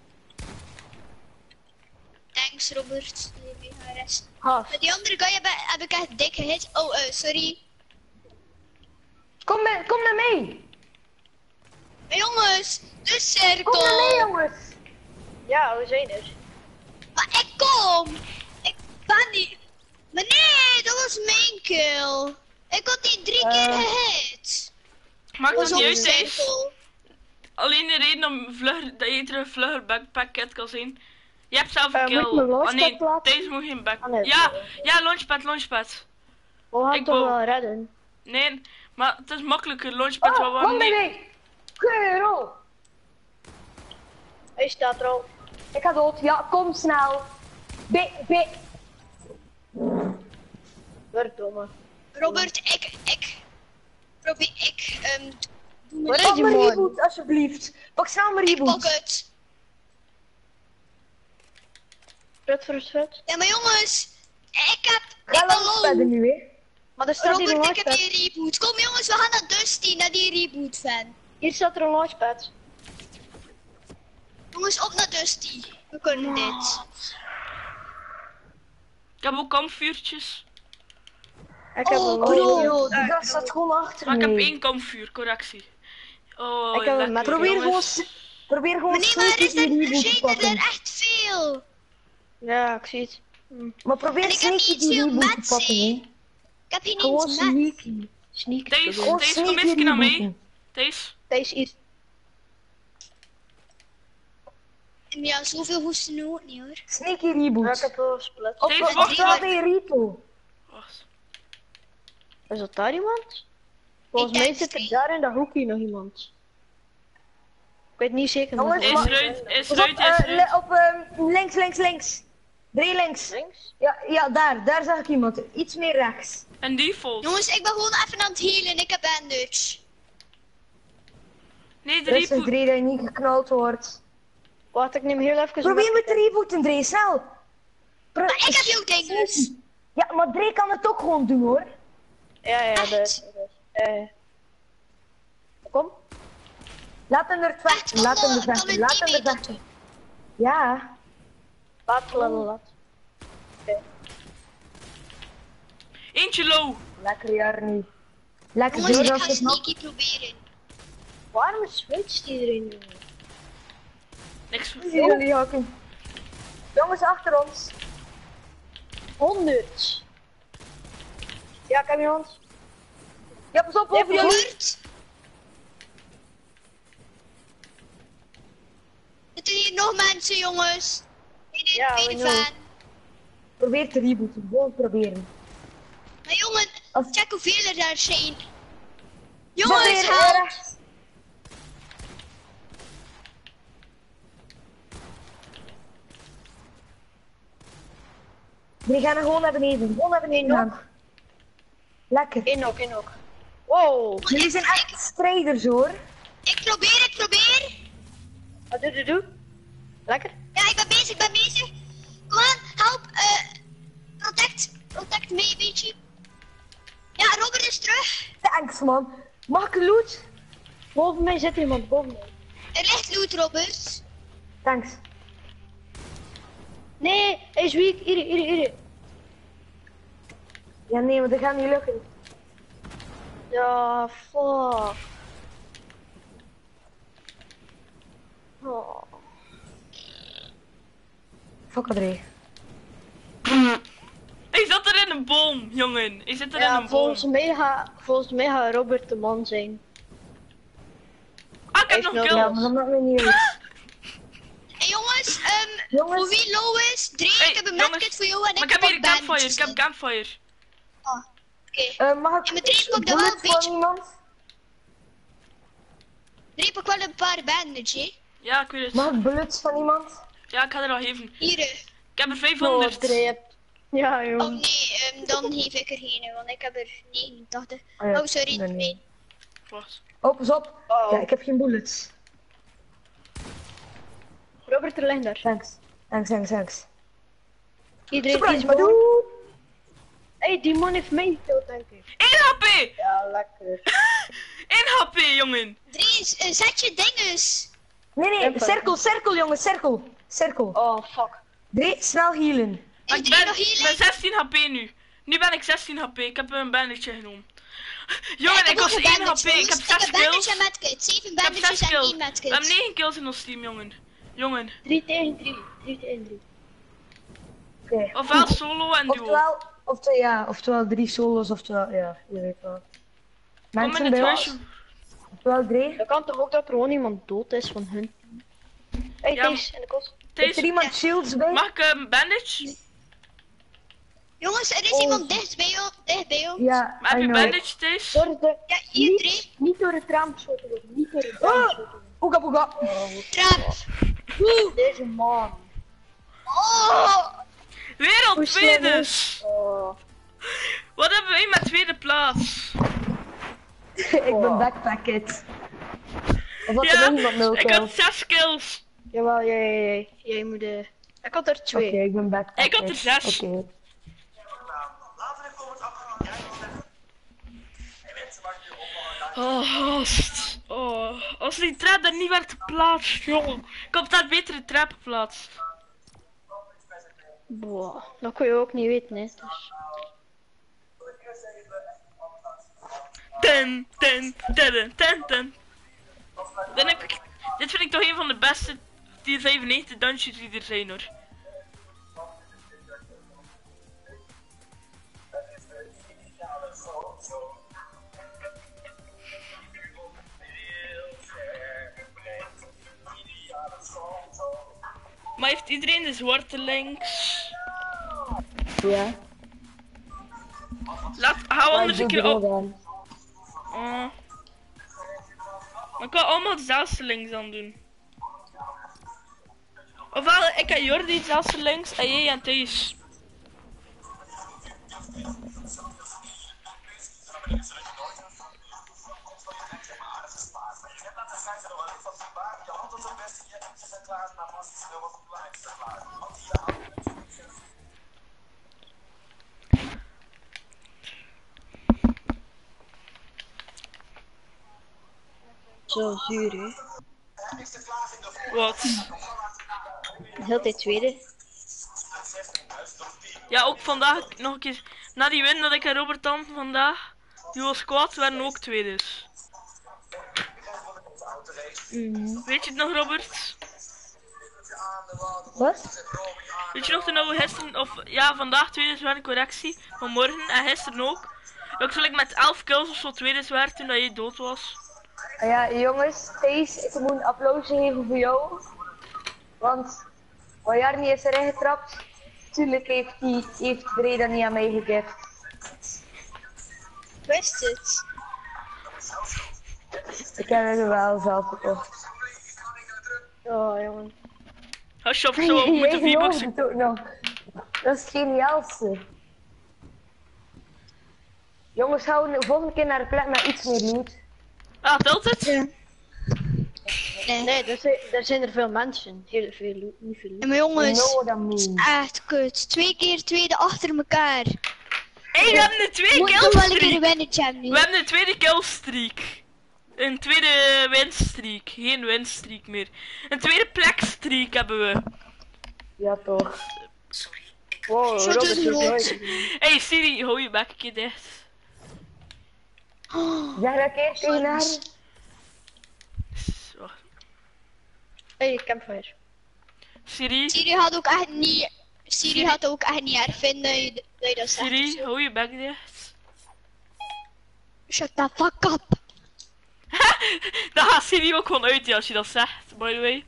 Thanks Robert. Nee, ga rest. Gast. Met die andere guy heb ik echt dik gehit. Oh, sorry. Kom met mee. Maar jongens, de cirkel. Kom met mee jongens. Ja, we zijn er. Maar ik kom. Ik ben niet. Maar nee, dat was mijn kill. Ik had die 3 keer gehit. Maakt Dat het was niet op uit, de Thijs. cirkel. Alleen de reden om dat je terug vlugger backpack kit kan zien. Je hebt zelf een Moet kill. ik mijn launchpad nee, laten? deze moet geen back. Ah, nee. Ja, launchpad. We gaan Ik toch wou- wel redden. Nee, maar het is makkelijker. Launchpad wel Oh, wat kom met niet. mee. Kerel. Hij staat er al. Ik ga dood. Ja, kom snel. Verdomme. Robert, probeer doe Waar me is Pak die mijn man? reboot alsjeblieft. Pak snel mijn ik pak reboot. het. Fret. Ja, maar jongens, ik Ga ben launchpadden low. nu hè. Maar er staat hier een Robert, ik heb launchpad. die reboot. Kom jongens, we gaan naar Dusty, naar die reboot fan. Hier staat er een launchpad. Jongens, op naar Dusty. We kunnen dit. Ik heb ook kampvuurtjes. Ik heb Oh, een bro. launchpad. Die gast staat gewoon achter Maar ik heb mij. 1 kampvuur, correctie. Oh, Ik heb een lekker, met- Probeer gewoon, jongens. probeer gewoon Maar nee, maar sneaky die er reboot te zijn er pakken. echt veel. Ja, ik zie het. Maar probeer En ik heb sneaky niet die veel reboot te mats, pakken hè. hè. Ik heb hier Gewoon niet met. sneaky. Sneak. Deze, Gewoon deze kom sneaky eens naar mee. rebooten. Deze. Deze hier. Ja, zoveel hoesten nu ook niet hoor. Sneaky Ja, ik reboot. heb wel split. Deze wacht Ofwel bij Rito. Wacht. Is dat daar iemand? Volgens Ik mij denk zit er niet. daar in dat hoekje nog iemand. Ik weet niet zeker. maar Jongens, Is volgens mij- eruit, is Pas op, eruit, is eruit. links. 3 links. Links? Ja, daar zag ik iemand. Iets meer rechts. En default. Jongens, ik ben gewoon even aan het healen. Ik heb bandage. Nee, de Rustig reboot. 3 dat je niet geknald wordt. Wacht, ik neem heel even... Probeer met de rebooten, Dre, snel. Maar ik heb jouw dinges. Ja, maar Dre kan het ook gewoon doen hoor. Ja, Echt? Kom. Laat hem er vechten, Echt, laat hem er kan vechten, een laat hem er teammate vechten. Ja, Laat. Eentje low. lekker Jarni. Lekker Jongens, door ik als ga het nog. sneaky proberen. Waarom switcht iedereen nu? Niks. Jullie hakken. Jongens achter ons. 100. Ja, ik heb iemand. Ja, pas op over jullie. Robert. Zitten hier nog mensen, jongens? Tweede, Ja, we tweede know. fan. Probeer te rebooten, gewoon proberen. Maar jongen, Als- check hoeveel er daar zijn. Probeer, Jongens, help! rechts. Die gaan er gewoon naar beneden, gewoon naar beneden gaan. Lekker. Eén ook. Wow. Jullie zijn echt strijders hoor. Ik probeer. Wat doe. Lekker. Ja, ik ben bezig. Kom aan, help. Protect me een beetje. Ja, Robert is terug. Thanks man. Mag ik loot? Boven mij zit iemand, boven mij. Er ligt loot, Robert. Thanks. Nee, hij is weak. Hier. Ja nee, maar dat gaat niet lukken. Ja, fuck. Oh. Fuck Adré. Hij zat er in een boom, jongen. Ik zit er in Ja, een boom. volgens mij gaat Robert de man zijn. Ah, ik heb nog Hij is kill. Ja, maar dat maakt me niet uit. Hey, jongens, Jongens. voor wie low is, Dre, Hey, ik heb een jongens, medkit voor jou en Maar ik ik heb hier een pak campfire. bandages. Ik heb een campfire. Oké. Mag Ja, maar ik Dre, pak dan wel een bullets van beetje. iemand? Dre, pak wel een paar bandages, hè. Ja, ik weet het. Mag ik bullets van iemand? Ja, ik ga er al geven. Hier. Ik heb er Oh, 500. Dreep. Ja, Oh joh. nee, dan geef ik er geen, want ik heb er 89. Oh, ja. Oh, sorry, Nee, nee. nee. Wacht. Oh, pas op. Oh. Ja, ik heb geen bullets. Robert, er ligt daar. Thanks. Iedereen Surprise, is maar mooi. doe. Hey, die man heeft mij gekilld, denk ik. 1 HP! Ja, lekker. 1 HP, jongen. Dre, zet je dinges. Nee, Even. cirkel jongens, cirkel. Oh, fuck. Drie, snel healen. Maar Is ik Dre ben nog hier? 16 HP nu. Nu ben ik 16 HP. Ik heb een bandage genomen. Jongen, heb ik was ook 1 een HP. bandage, Ik heb jongens. 6 Ik heb bandage kills. en medkit. 7 Ik heb 6 bandages en kills. 1 We medkit. hebben 9 kills in ons team, jongen. Jongen. 3 tegen 3. 3 tegen 3. Oké. Ofwel solo en duo. Oftewel 3 solos, oftewel, ja, je weet wel. Kom in Mensen het bij huisje. ons, oftewel 3. Dat kan toch ook dat er gewoon iemand dood is van hun. Hey, Ja, deze in de kost. Is er Deze, iemand shields bij? mag ik een bandage? Jongens, er is Oh. iemand dicht bij jou. Ja, Maar heb I je know. bandage, Thees? Zorg de... Ja, hier, Dre. Niet door het raam geschoten worden. Niet door het raam geschoten worden. Oega. Trap. Deze man. Oh. Wereld Hoe tweede. Oh. Wat hebben wij met tweede plaats? Ik ben backpacket. Of had Ja, er nog iemand 0 ik had kills? 6 kills. Jawel, jij moet de... Ik had er 2. Oké, ik ben backpacket. Ik had er 6. Oké. Laten we de comments afgaan. Jij wil zeggen. Hey mensen, mag ik nu opvallen? Oh, gast. Oh, als die trap daar niet werd geplaatst, jongen. Ik had daar betere trap geplaatst. Boah, dat kun je ook niet weten, hè. Dus... Ten. Dan heb ik, dit vind ik toch een van de beste tier 95 dungeons die er zijn, hoor. Maar heeft iedereen de zwarte links? Ja. Gaan we anders een keer op. op. Maar ik kan allemaal dezelfde links aan doen. Ofwel, ik en Jordi dezelfde links en jij en Thees. Zo zuur, hè. Wat? Heel de tweede. Ja, ook vandaag nog een keer. Na die win dat ik en Robert dan vandaag, die was kwaad, werden ook tweedes. Weet je het nog, Robert? Wat? Weet je nog toen we gisteren, of ja, vandaag tweedes waren, correctie, van morgen en gisteren ook. Dat ik met 11 kills of zo tweedes werd toen dat je dood was. Ja, jongens, Thees, ik moet een applausje geven voor jou. Want Wajarni is erin getrapt. Tuurlijk heeft Breda niet aan mij gegeven. Wist het? Ik heb het wel zelf gekocht. Oh, jongen. Als je op zo moet de Jij V-box. gelooft het ook nog. Dat is het geniaalste. Jongens, gaan we de volgende keer naar de plek met iets meer loot. Ah, telt het? Ja. Nee, er zijn er veel mensen. Heel veel, niet veel. Ja, maar jongens, No, that means. echt kut. 2 keer tweede achter elkaar. Hey, we hebben een tweede Moet nog wel een keer killstreak. winnen, Jam nu. We hebben een tweede killstreak. Een tweede winstreak. Geen winstreak meer. Een tweede plekstreak hebben we. Ja, toch. Wow, Zo Robert dus is rood. nooit. Hey Siri, hou je bek een keer dicht. Zeg dat keer tegen haar. Wacht. Hey, campfire. Siri, Siri had ook echt niet... Siri gaat ook echt niet erg vinden dat je dat zegt. Siri, hou je bek dicht. Shut the fuck up. Dan gaat Siri ook gewoon uit als je dat zegt, by the way.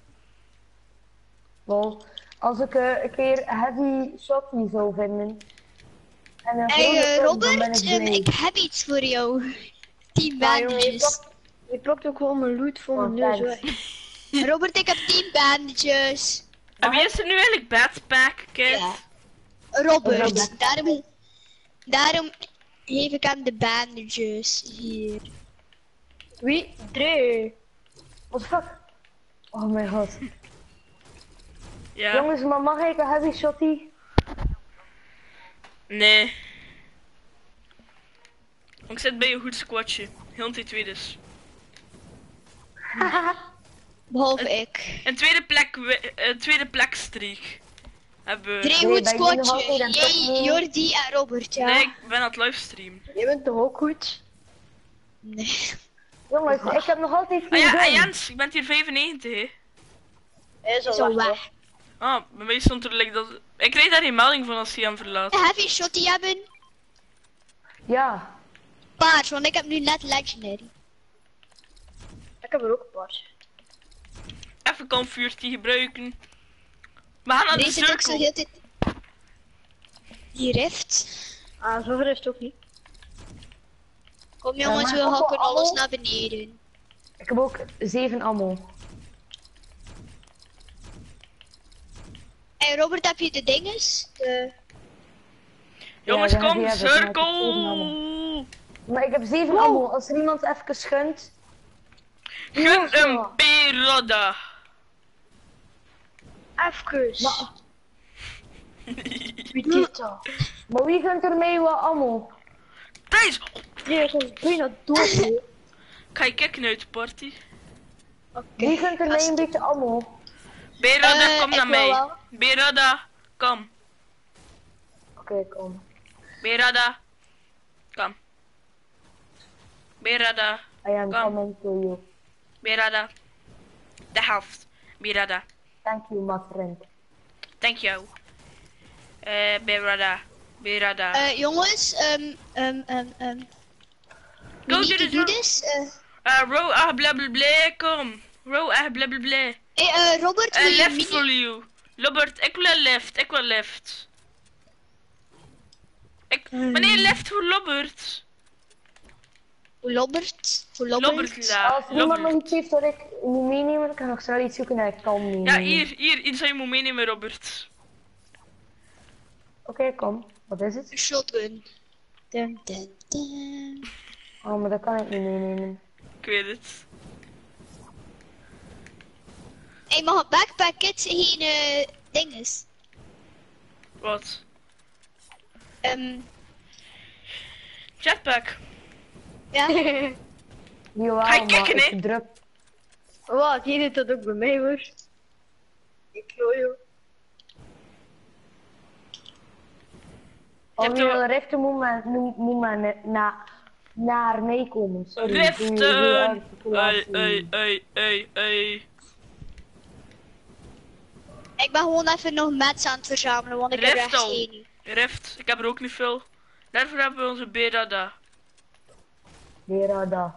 Wel, als ik een keer heavy shotty zou vinden. En een Hey grote pump, dan ben Robert, ik blij. ik heb iets voor jou. 10 Ja, jongen, bandages. je pakt ook gewoon mijn loot voor mijn neus thanks. weg. Robert, ik heb 10 bandages. En wie is er nu eigenlijk backpack, kid? Ja. Robert, Robert. daarom geef ik hem de bandages hier. Wie? Dre. What the fuck? Oh mijn god. Ja. Jongens, maar mag ik een heavy shotty? Nee. Ik zit bij een goed squatje. Heel die tweede is. Behalve ik. Een tweede plek streak. Hebben we. Drie Nee, goed bij jullie nog squadje. altijd een Jij, techno. Jordi en Robert, ja. Nee, ik ben aan het livestreamen. Je bent toch ook goed? Nee. Jongens, ik heb nog altijd Ah geen ja, gun. Jens, ik ben hier 95 hè. Hij is al Zo weg. weg. Ah, bij mij stond er like dat. Ik kreeg daar geen melding van als hij hem verlaat. Een heavy shot die hebben? Ja. Paars, want ik heb nu net legendary. Ik heb er ook een paar. Even kan vuurtje gebruiken. We gaan naar de Deze ook zo cirkel. heel tijd. Die rift. Ah, zover is het ook niet. Kom jongens, maar we ook hakken wel alles ammo? naar beneden. Ik heb ook 7 ammo. Hey Robert, heb je de dinges? De... Jongens, Ja, kom, die heb ik, maar ik heb 7 cirkel! Maar ik heb 7 ammo. Als er iemand even gunt. Gun een Peroda! Even. Maar, Wie dit dan? maar wie gunt er mee wat ammo? Thijs! Die is ons bijna dood. Hè. Ga je kicken uit de party? Wie gunt er mee een beetje ammo? Peroda, kom ik naar wil mij. wel. Peroda, kom. Oké, kom. Peroda, kom. Peroda, I am Kom. coming to you. Peroda. De helft. Peroda, Thank you, my friend. thank you. Peroda, Peroda. Jongens, Go we to need to the do circle. this. Row, blablabla, kom. Row, blablabla. Hey Robert, wil je Left mini... for you. Robert, ik wil left, ik wil left. Wanneer left voor Robert? Robert? Voor Robert, Robert? ja. Als iemand nog Robert. iets heeft dat ik moet meenemen, dan kan ik snel iets zoeken en ik kan meenemen. Ja, hier, iets dat je moet meenemen, Robert. Oké, kom. Wat is het? Een shotgun. Dun, dun, dun. Oh, maar dat kan ik niet meenemen. Ik weet het. Hey, mag een backpack kit geen dinges? Wat? Jetpack. Ja? Jawel, Ga je maar kicken, hè? ik druk. Wat, die deed dat ook bij mij hoor. Ik joh. Als hebt je er- wil riften moet maar naar mij komen. Sorry. Riften! Hey, Ei. Ik ben gewoon even nog mats aan het verzamelen, want ik heb Rift echt al. geen nu. Rift, ik heb er ook niet veel. Daarvoor hebben we onze Berada. Berada.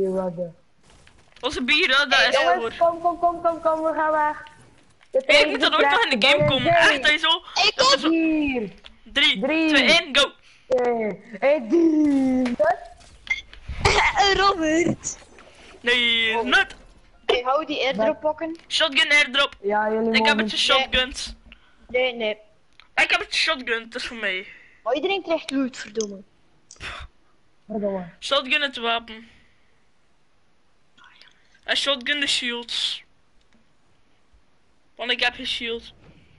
Onze Berada is voor. Jongens, kom, we gaan weg. Hey, ik moet dan ooit nog in de game komen. Echt, dat is zo. Ik Dat is kom! zo. 4, 3, 3. 2, 1, go! 1. Robert! Nee, Oh. not. Hey, hou die airdrop pakken. Shotgun airdrop. Ja, jullie Ik heb mogen... het shotguns. Nee. Ik heb het shotgun, dat is voor mij. Maar iedereen krijgt loot, verdomme. Verdomme. Shotgun het wapen. En shotgun de shields. Want ik heb geen shield.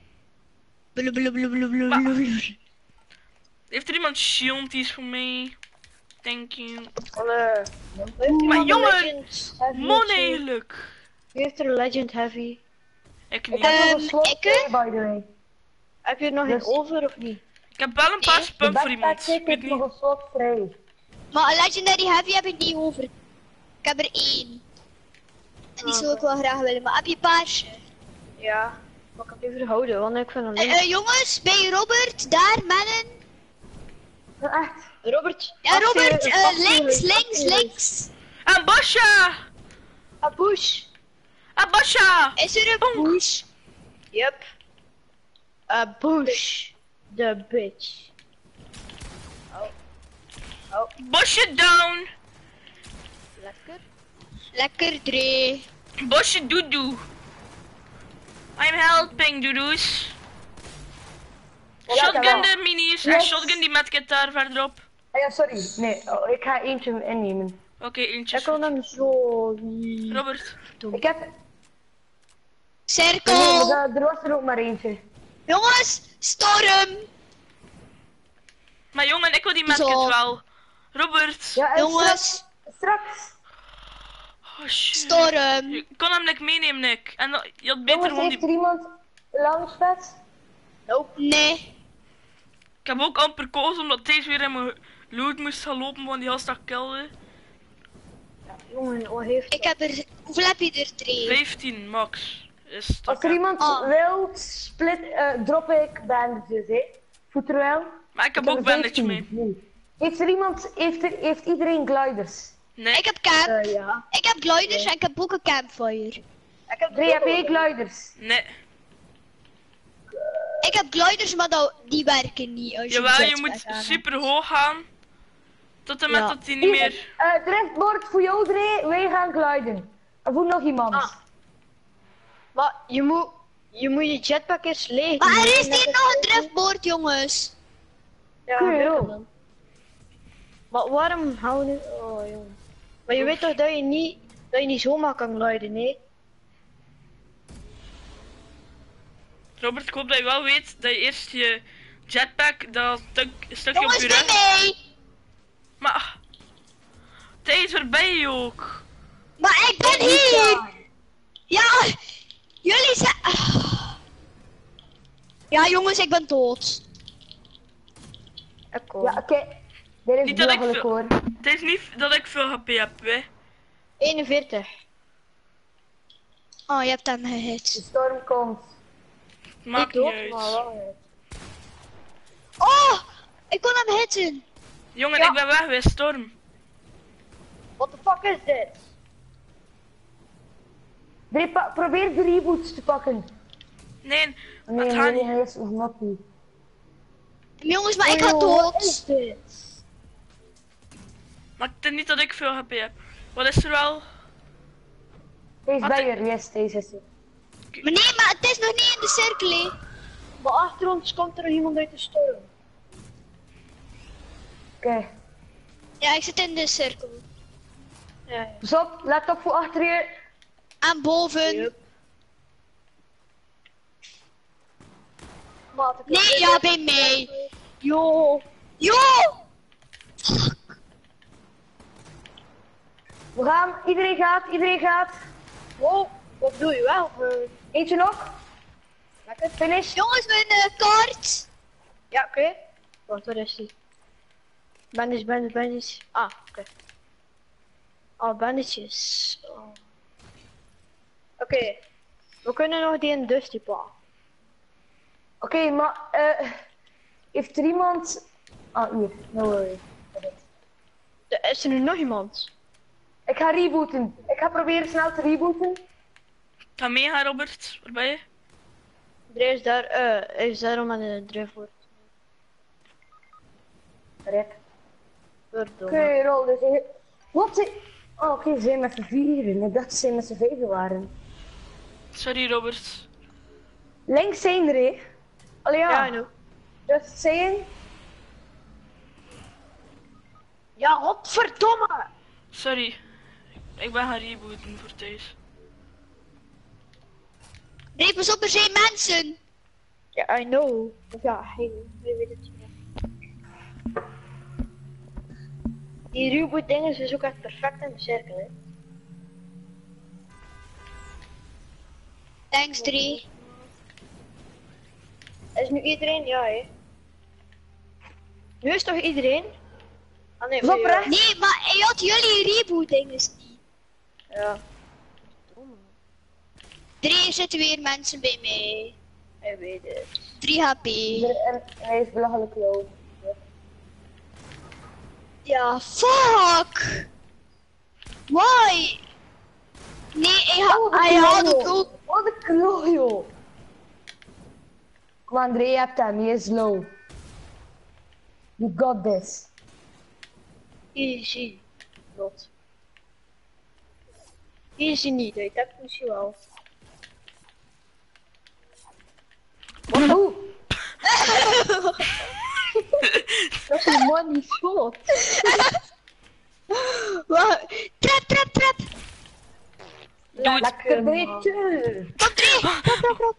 Blablabla. Heeft er iemand shields voor mij? Thank you. Allee. Maar jongen, Legend. Man eigenlijk. Wie heeft er een Legend Heavy? Ik Ik niet. heb nog een slot ik, 2, by the way. Heb je er nog Dus- een over of niet? Ik heb wel een paar Nee. spum De voor iemand. backpack Ik weet heeft nog niet. een slot vrij. Maar een legendary heavy heb ik niet over. Ik heb er 1. En die zou ik wel graag willen, maar heb je paarse? Ja. Maar ik heb liever houden, want ik vind hem links. Jongens, bij Robert, daar, mannen. Echt. Robert. Ja, Robert, Actie- links. En Basha! Ah, push. En Basha! Is er een push? Yep. Push. The bitch. Basha down! Lekker. Lekker, Dre. Basha doedoe. I'm helping, doedoes. Shotgun de minis en Yes. shotgun die medkit daar verderop. Ja, sorry. Nee, ik ga eentje innemen. Oké, eentje. Ik kon hem zo. Robert. Ik heb... Cirkel. Nee, maar er was er ook maar eentje. Jongens, storm. Maar jongen, ik wil die medkit Zo. wel. Robert. Ja, en Jongens, straks. Oh shit. storm. Je kon hem niet meenemen, Nick. En je had beter Jongens, gewoon heeft die... er iemand launchpad? Nee. Ik heb ook amper gekozen omdat deze weer in mijn loot moest gaan lopen van die hashtag kilde. Jongen, wat heeft Ik heb er... Hoeveel heb je er, Dre? 15 max. Is het Als er oké. iemand Ah. wil, drop ik bandages, hè. Voeterwel. Maar ik heb ook bandage mee. Nee. Heeft er iemand, heeft iedereen gliders? Nee. Ik heb camp. ja. Ik heb gliders en ik heb ook een campfire. Ik heb Drie, heb jij gliders? Nee. Ik heb gliders, maar die werken niet. Als Jawel, je jetpack moet aan hebt. super hoog gaan. Tot en met Ja. dat hij niet meer... Driftboard voor jou, Dre. Wij gaan gliden. En voor nog iemand. Ah. Maar je moet je jetpack eerst leeg Maar doen, er hè, is met hier het- nog een driftboard, jongens. Ja, Cool. werken dan. Maar waarom hou je... Oh, jongen. Maar je weet toch dat je niet zomaar kan gliden, nee? Robert, ik hoop dat je wel weet dat je eerst je jetpack, dat stukje op Jongens, je ben rug... mee. Maar... Tijd, waar ben je ook? Maar ik ben hier. Ja, jullie zijn... Ja, jongens, ik ben dood. Ik kom. Ja, oké. Dit is Niet dat ik belachelijk veel- hoor. Het is niet dat ik veel HP heb, hè. 41. Oh, je hebt hem De gehit. storm komt. Maakt Niet niet dood, maar uit. wel. Oh, ik kon hem hitten. Jongen, Ja. ik ben weg geweest, Storm. What the fuck is dit? Dre, probeer de reboots te pakken. Nee, Nee, het gaat nee, niet. hij is nog not niet. Jongens, maar ik Oh, ga Wat dood. is dit? Maar het is niet dat ik veel HP heb. Wat is er wel? Deze Wat bij de- je, yes, deze is er. Maar nee, maar het is nog niet in de cirkel, hè. Maar achter ons komt er nog iemand uit de storm. Oké. Ja, ik zit in de cirkel. Ja, ja. Pas op, let op voor achter je. En boven. Yup. Maat, ik Nee, heb- ja, bij mij. Yo. Yo! We gaan, iedereen gaat. Wow, wat doe je wel? Eentje nog. Lekker. Finish. Jongens, mijn kaart. Ja, oké. Wacht, waar is die? Bandage. Ah, oké. Oh, bandages. Oh. Oké. We kunnen nog die in Dusty pakken. Oké, maar heeft er iemand... Ah, hier. No worry. Is er nu nog iemand? Ik ga rebooten. Ik ga proberen snel te rebooten. Ga meegaan, Robert. Waar ben je? Hij is daar om aan de driftwoord. Rip. Oké, Verdomme. rol. Dus wat? Oh, oké, ze zijn met z'n vieren. Ik dacht dat ze met z'n vijven waren. Sorry, Robert. Links zijn er, hè? Allee, Ja, ja. I know. Just saying. Ja, godverdomme! Sorry. Ik ben gaan rebooten voor thuis. Nee, pas op, er zijn mensen. Ja, I know. Of ja, hij weet het niet. Die reboot dingen is ook echt perfect in de cirkel, hè. Thanks, 3. Is nu iedereen? Ja, hè. Nu is toch iedereen? Ah nee, Pas op, ja. rechts. Nee, maar hij had jullie reboot dinges niet. Ja. 3 zitten weer mensen bij mij. Hij weet het. 3 HP. En hij is belachelijk low. Ja, fuck! Why? Nee, hij had het ook. Wat een kloot, joh. Kom André, je hebt hem. He is low. You got this. Easy. Not. Easy niet, dat heb ik misschien wel. Oeh. Dat is een money shot. Wow. Trap! Lekker beetje. Top 3! Trap!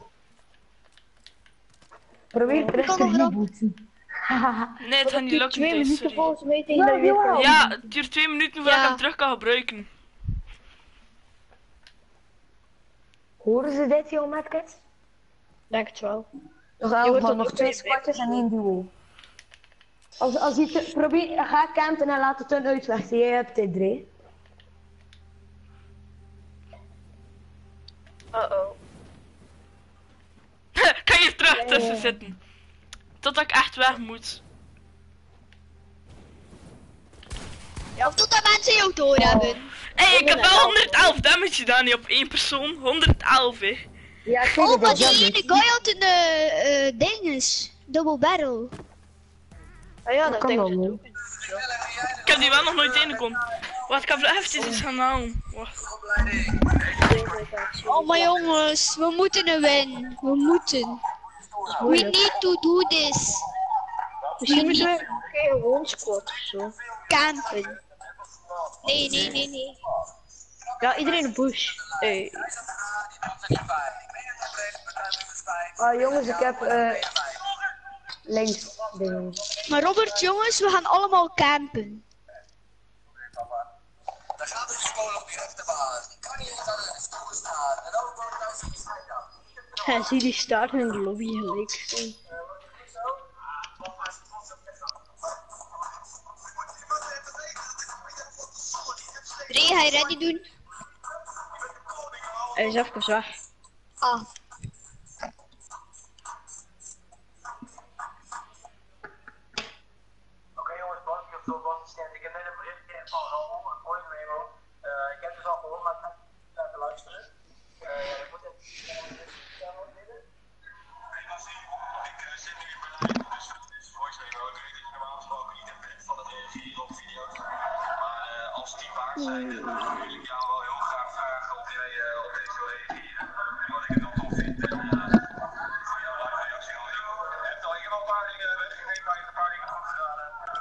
Probeer de rest te rebooten. Nee, het gaat niet lukken. 2 Thijs, minuten sorry. volgens mij tegen dat weer. jawel. Ja, het duurt 2 minuten voordat ik Ja. hem terug kan gebruiken. Horen ze dit, joh, Madkit? Denk het wel. Nog Je 11 hoort man, dat nog ook 2 bij squatjes en 1 duo. Als je probeer, ga campen en laat het hun uitvechten. Jij hebt dit, Dre. Uh-oh. Kan je terug tussen zitten. Totdat ik echt weg moet. Of totdat mensen jou doorhebben. Hé, ik heb wel 111 damage gedaan hier op 1 persoon. 111, hè. Ja, kijk, Oh, dat maar is die jammer. ene guy had een dinges. Double barrel. Ah ja, dat kan denk wel, ik hoor. ook. Ik heb die wel nog nooit tegengekomen. Wacht, ik heb er even iets gaan halen. Wacht. Oh, maar jongens, we moeten een win. We moeten. We need to do this. Misschien moeten we geen gewoon squat of zo. Campen. Nee. Ja, iedereen een bush. Hey. Oh jongens, ik heb links dingen. Maar Robert, jongens, we gaan allemaal campen. Dan gaat de school op je rechterbaan. Ik kan niet eens aan de stoel staan. En ook wordt hij ziet hij dan. En zie die staat in de lobby gelijk. Ray, ga je ready doen? Hij is even weg. Ah. Oké jongens, Bas, ik heb zo'n assistent. Ik heb net een berichtje van Ramon, een voice memo. Ik heb dus al gehoord, maar ik ga niet laten luisteren. Ik moet even binnen. Ik zit nu in Berlijn, dus het is voice memo. Ik weet dat je normaal gesproken niet bent van het reageren op video's. Maar als die waard zijn, dan wil ik jou wel heel graag vragen of jij op deze wil reageren. Wat ik het wel tof vind. Voor jouw live reactie al. Ik heb al een paar dingen weggegeven, maar je hebt een paar dingen goed gedaan.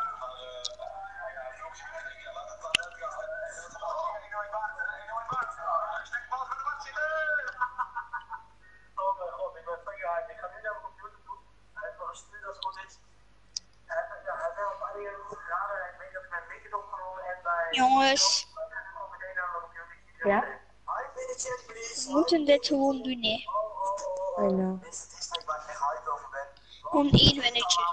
Jongens, Ja? we moeten dit gewoon doen, hè. I know. Gewoon 1 winnetje.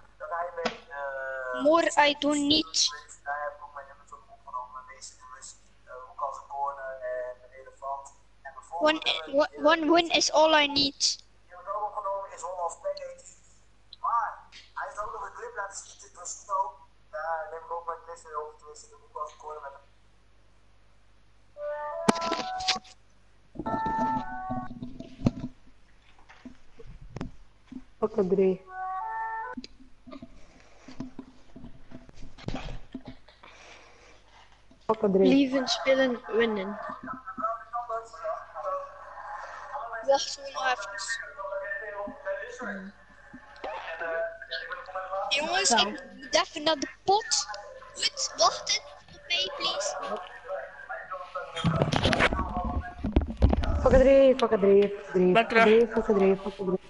More I don't need. One win is all I need. Maar hij heeft ook nog een clip laten schieten door Snow. Daar neem ik ook mijn clip over te wisselen. Ik was scoren met hem. Oké, 3. Oké, 3. Lieven, spelen, winnen. Wacht gewoon nog even. Jongens, ik moet even naar de pot. Goed, wachten op mij, please. Fuck 3, fuck 3, fuck 3, Lekker. fuck 3, fuck 3, fuck 3.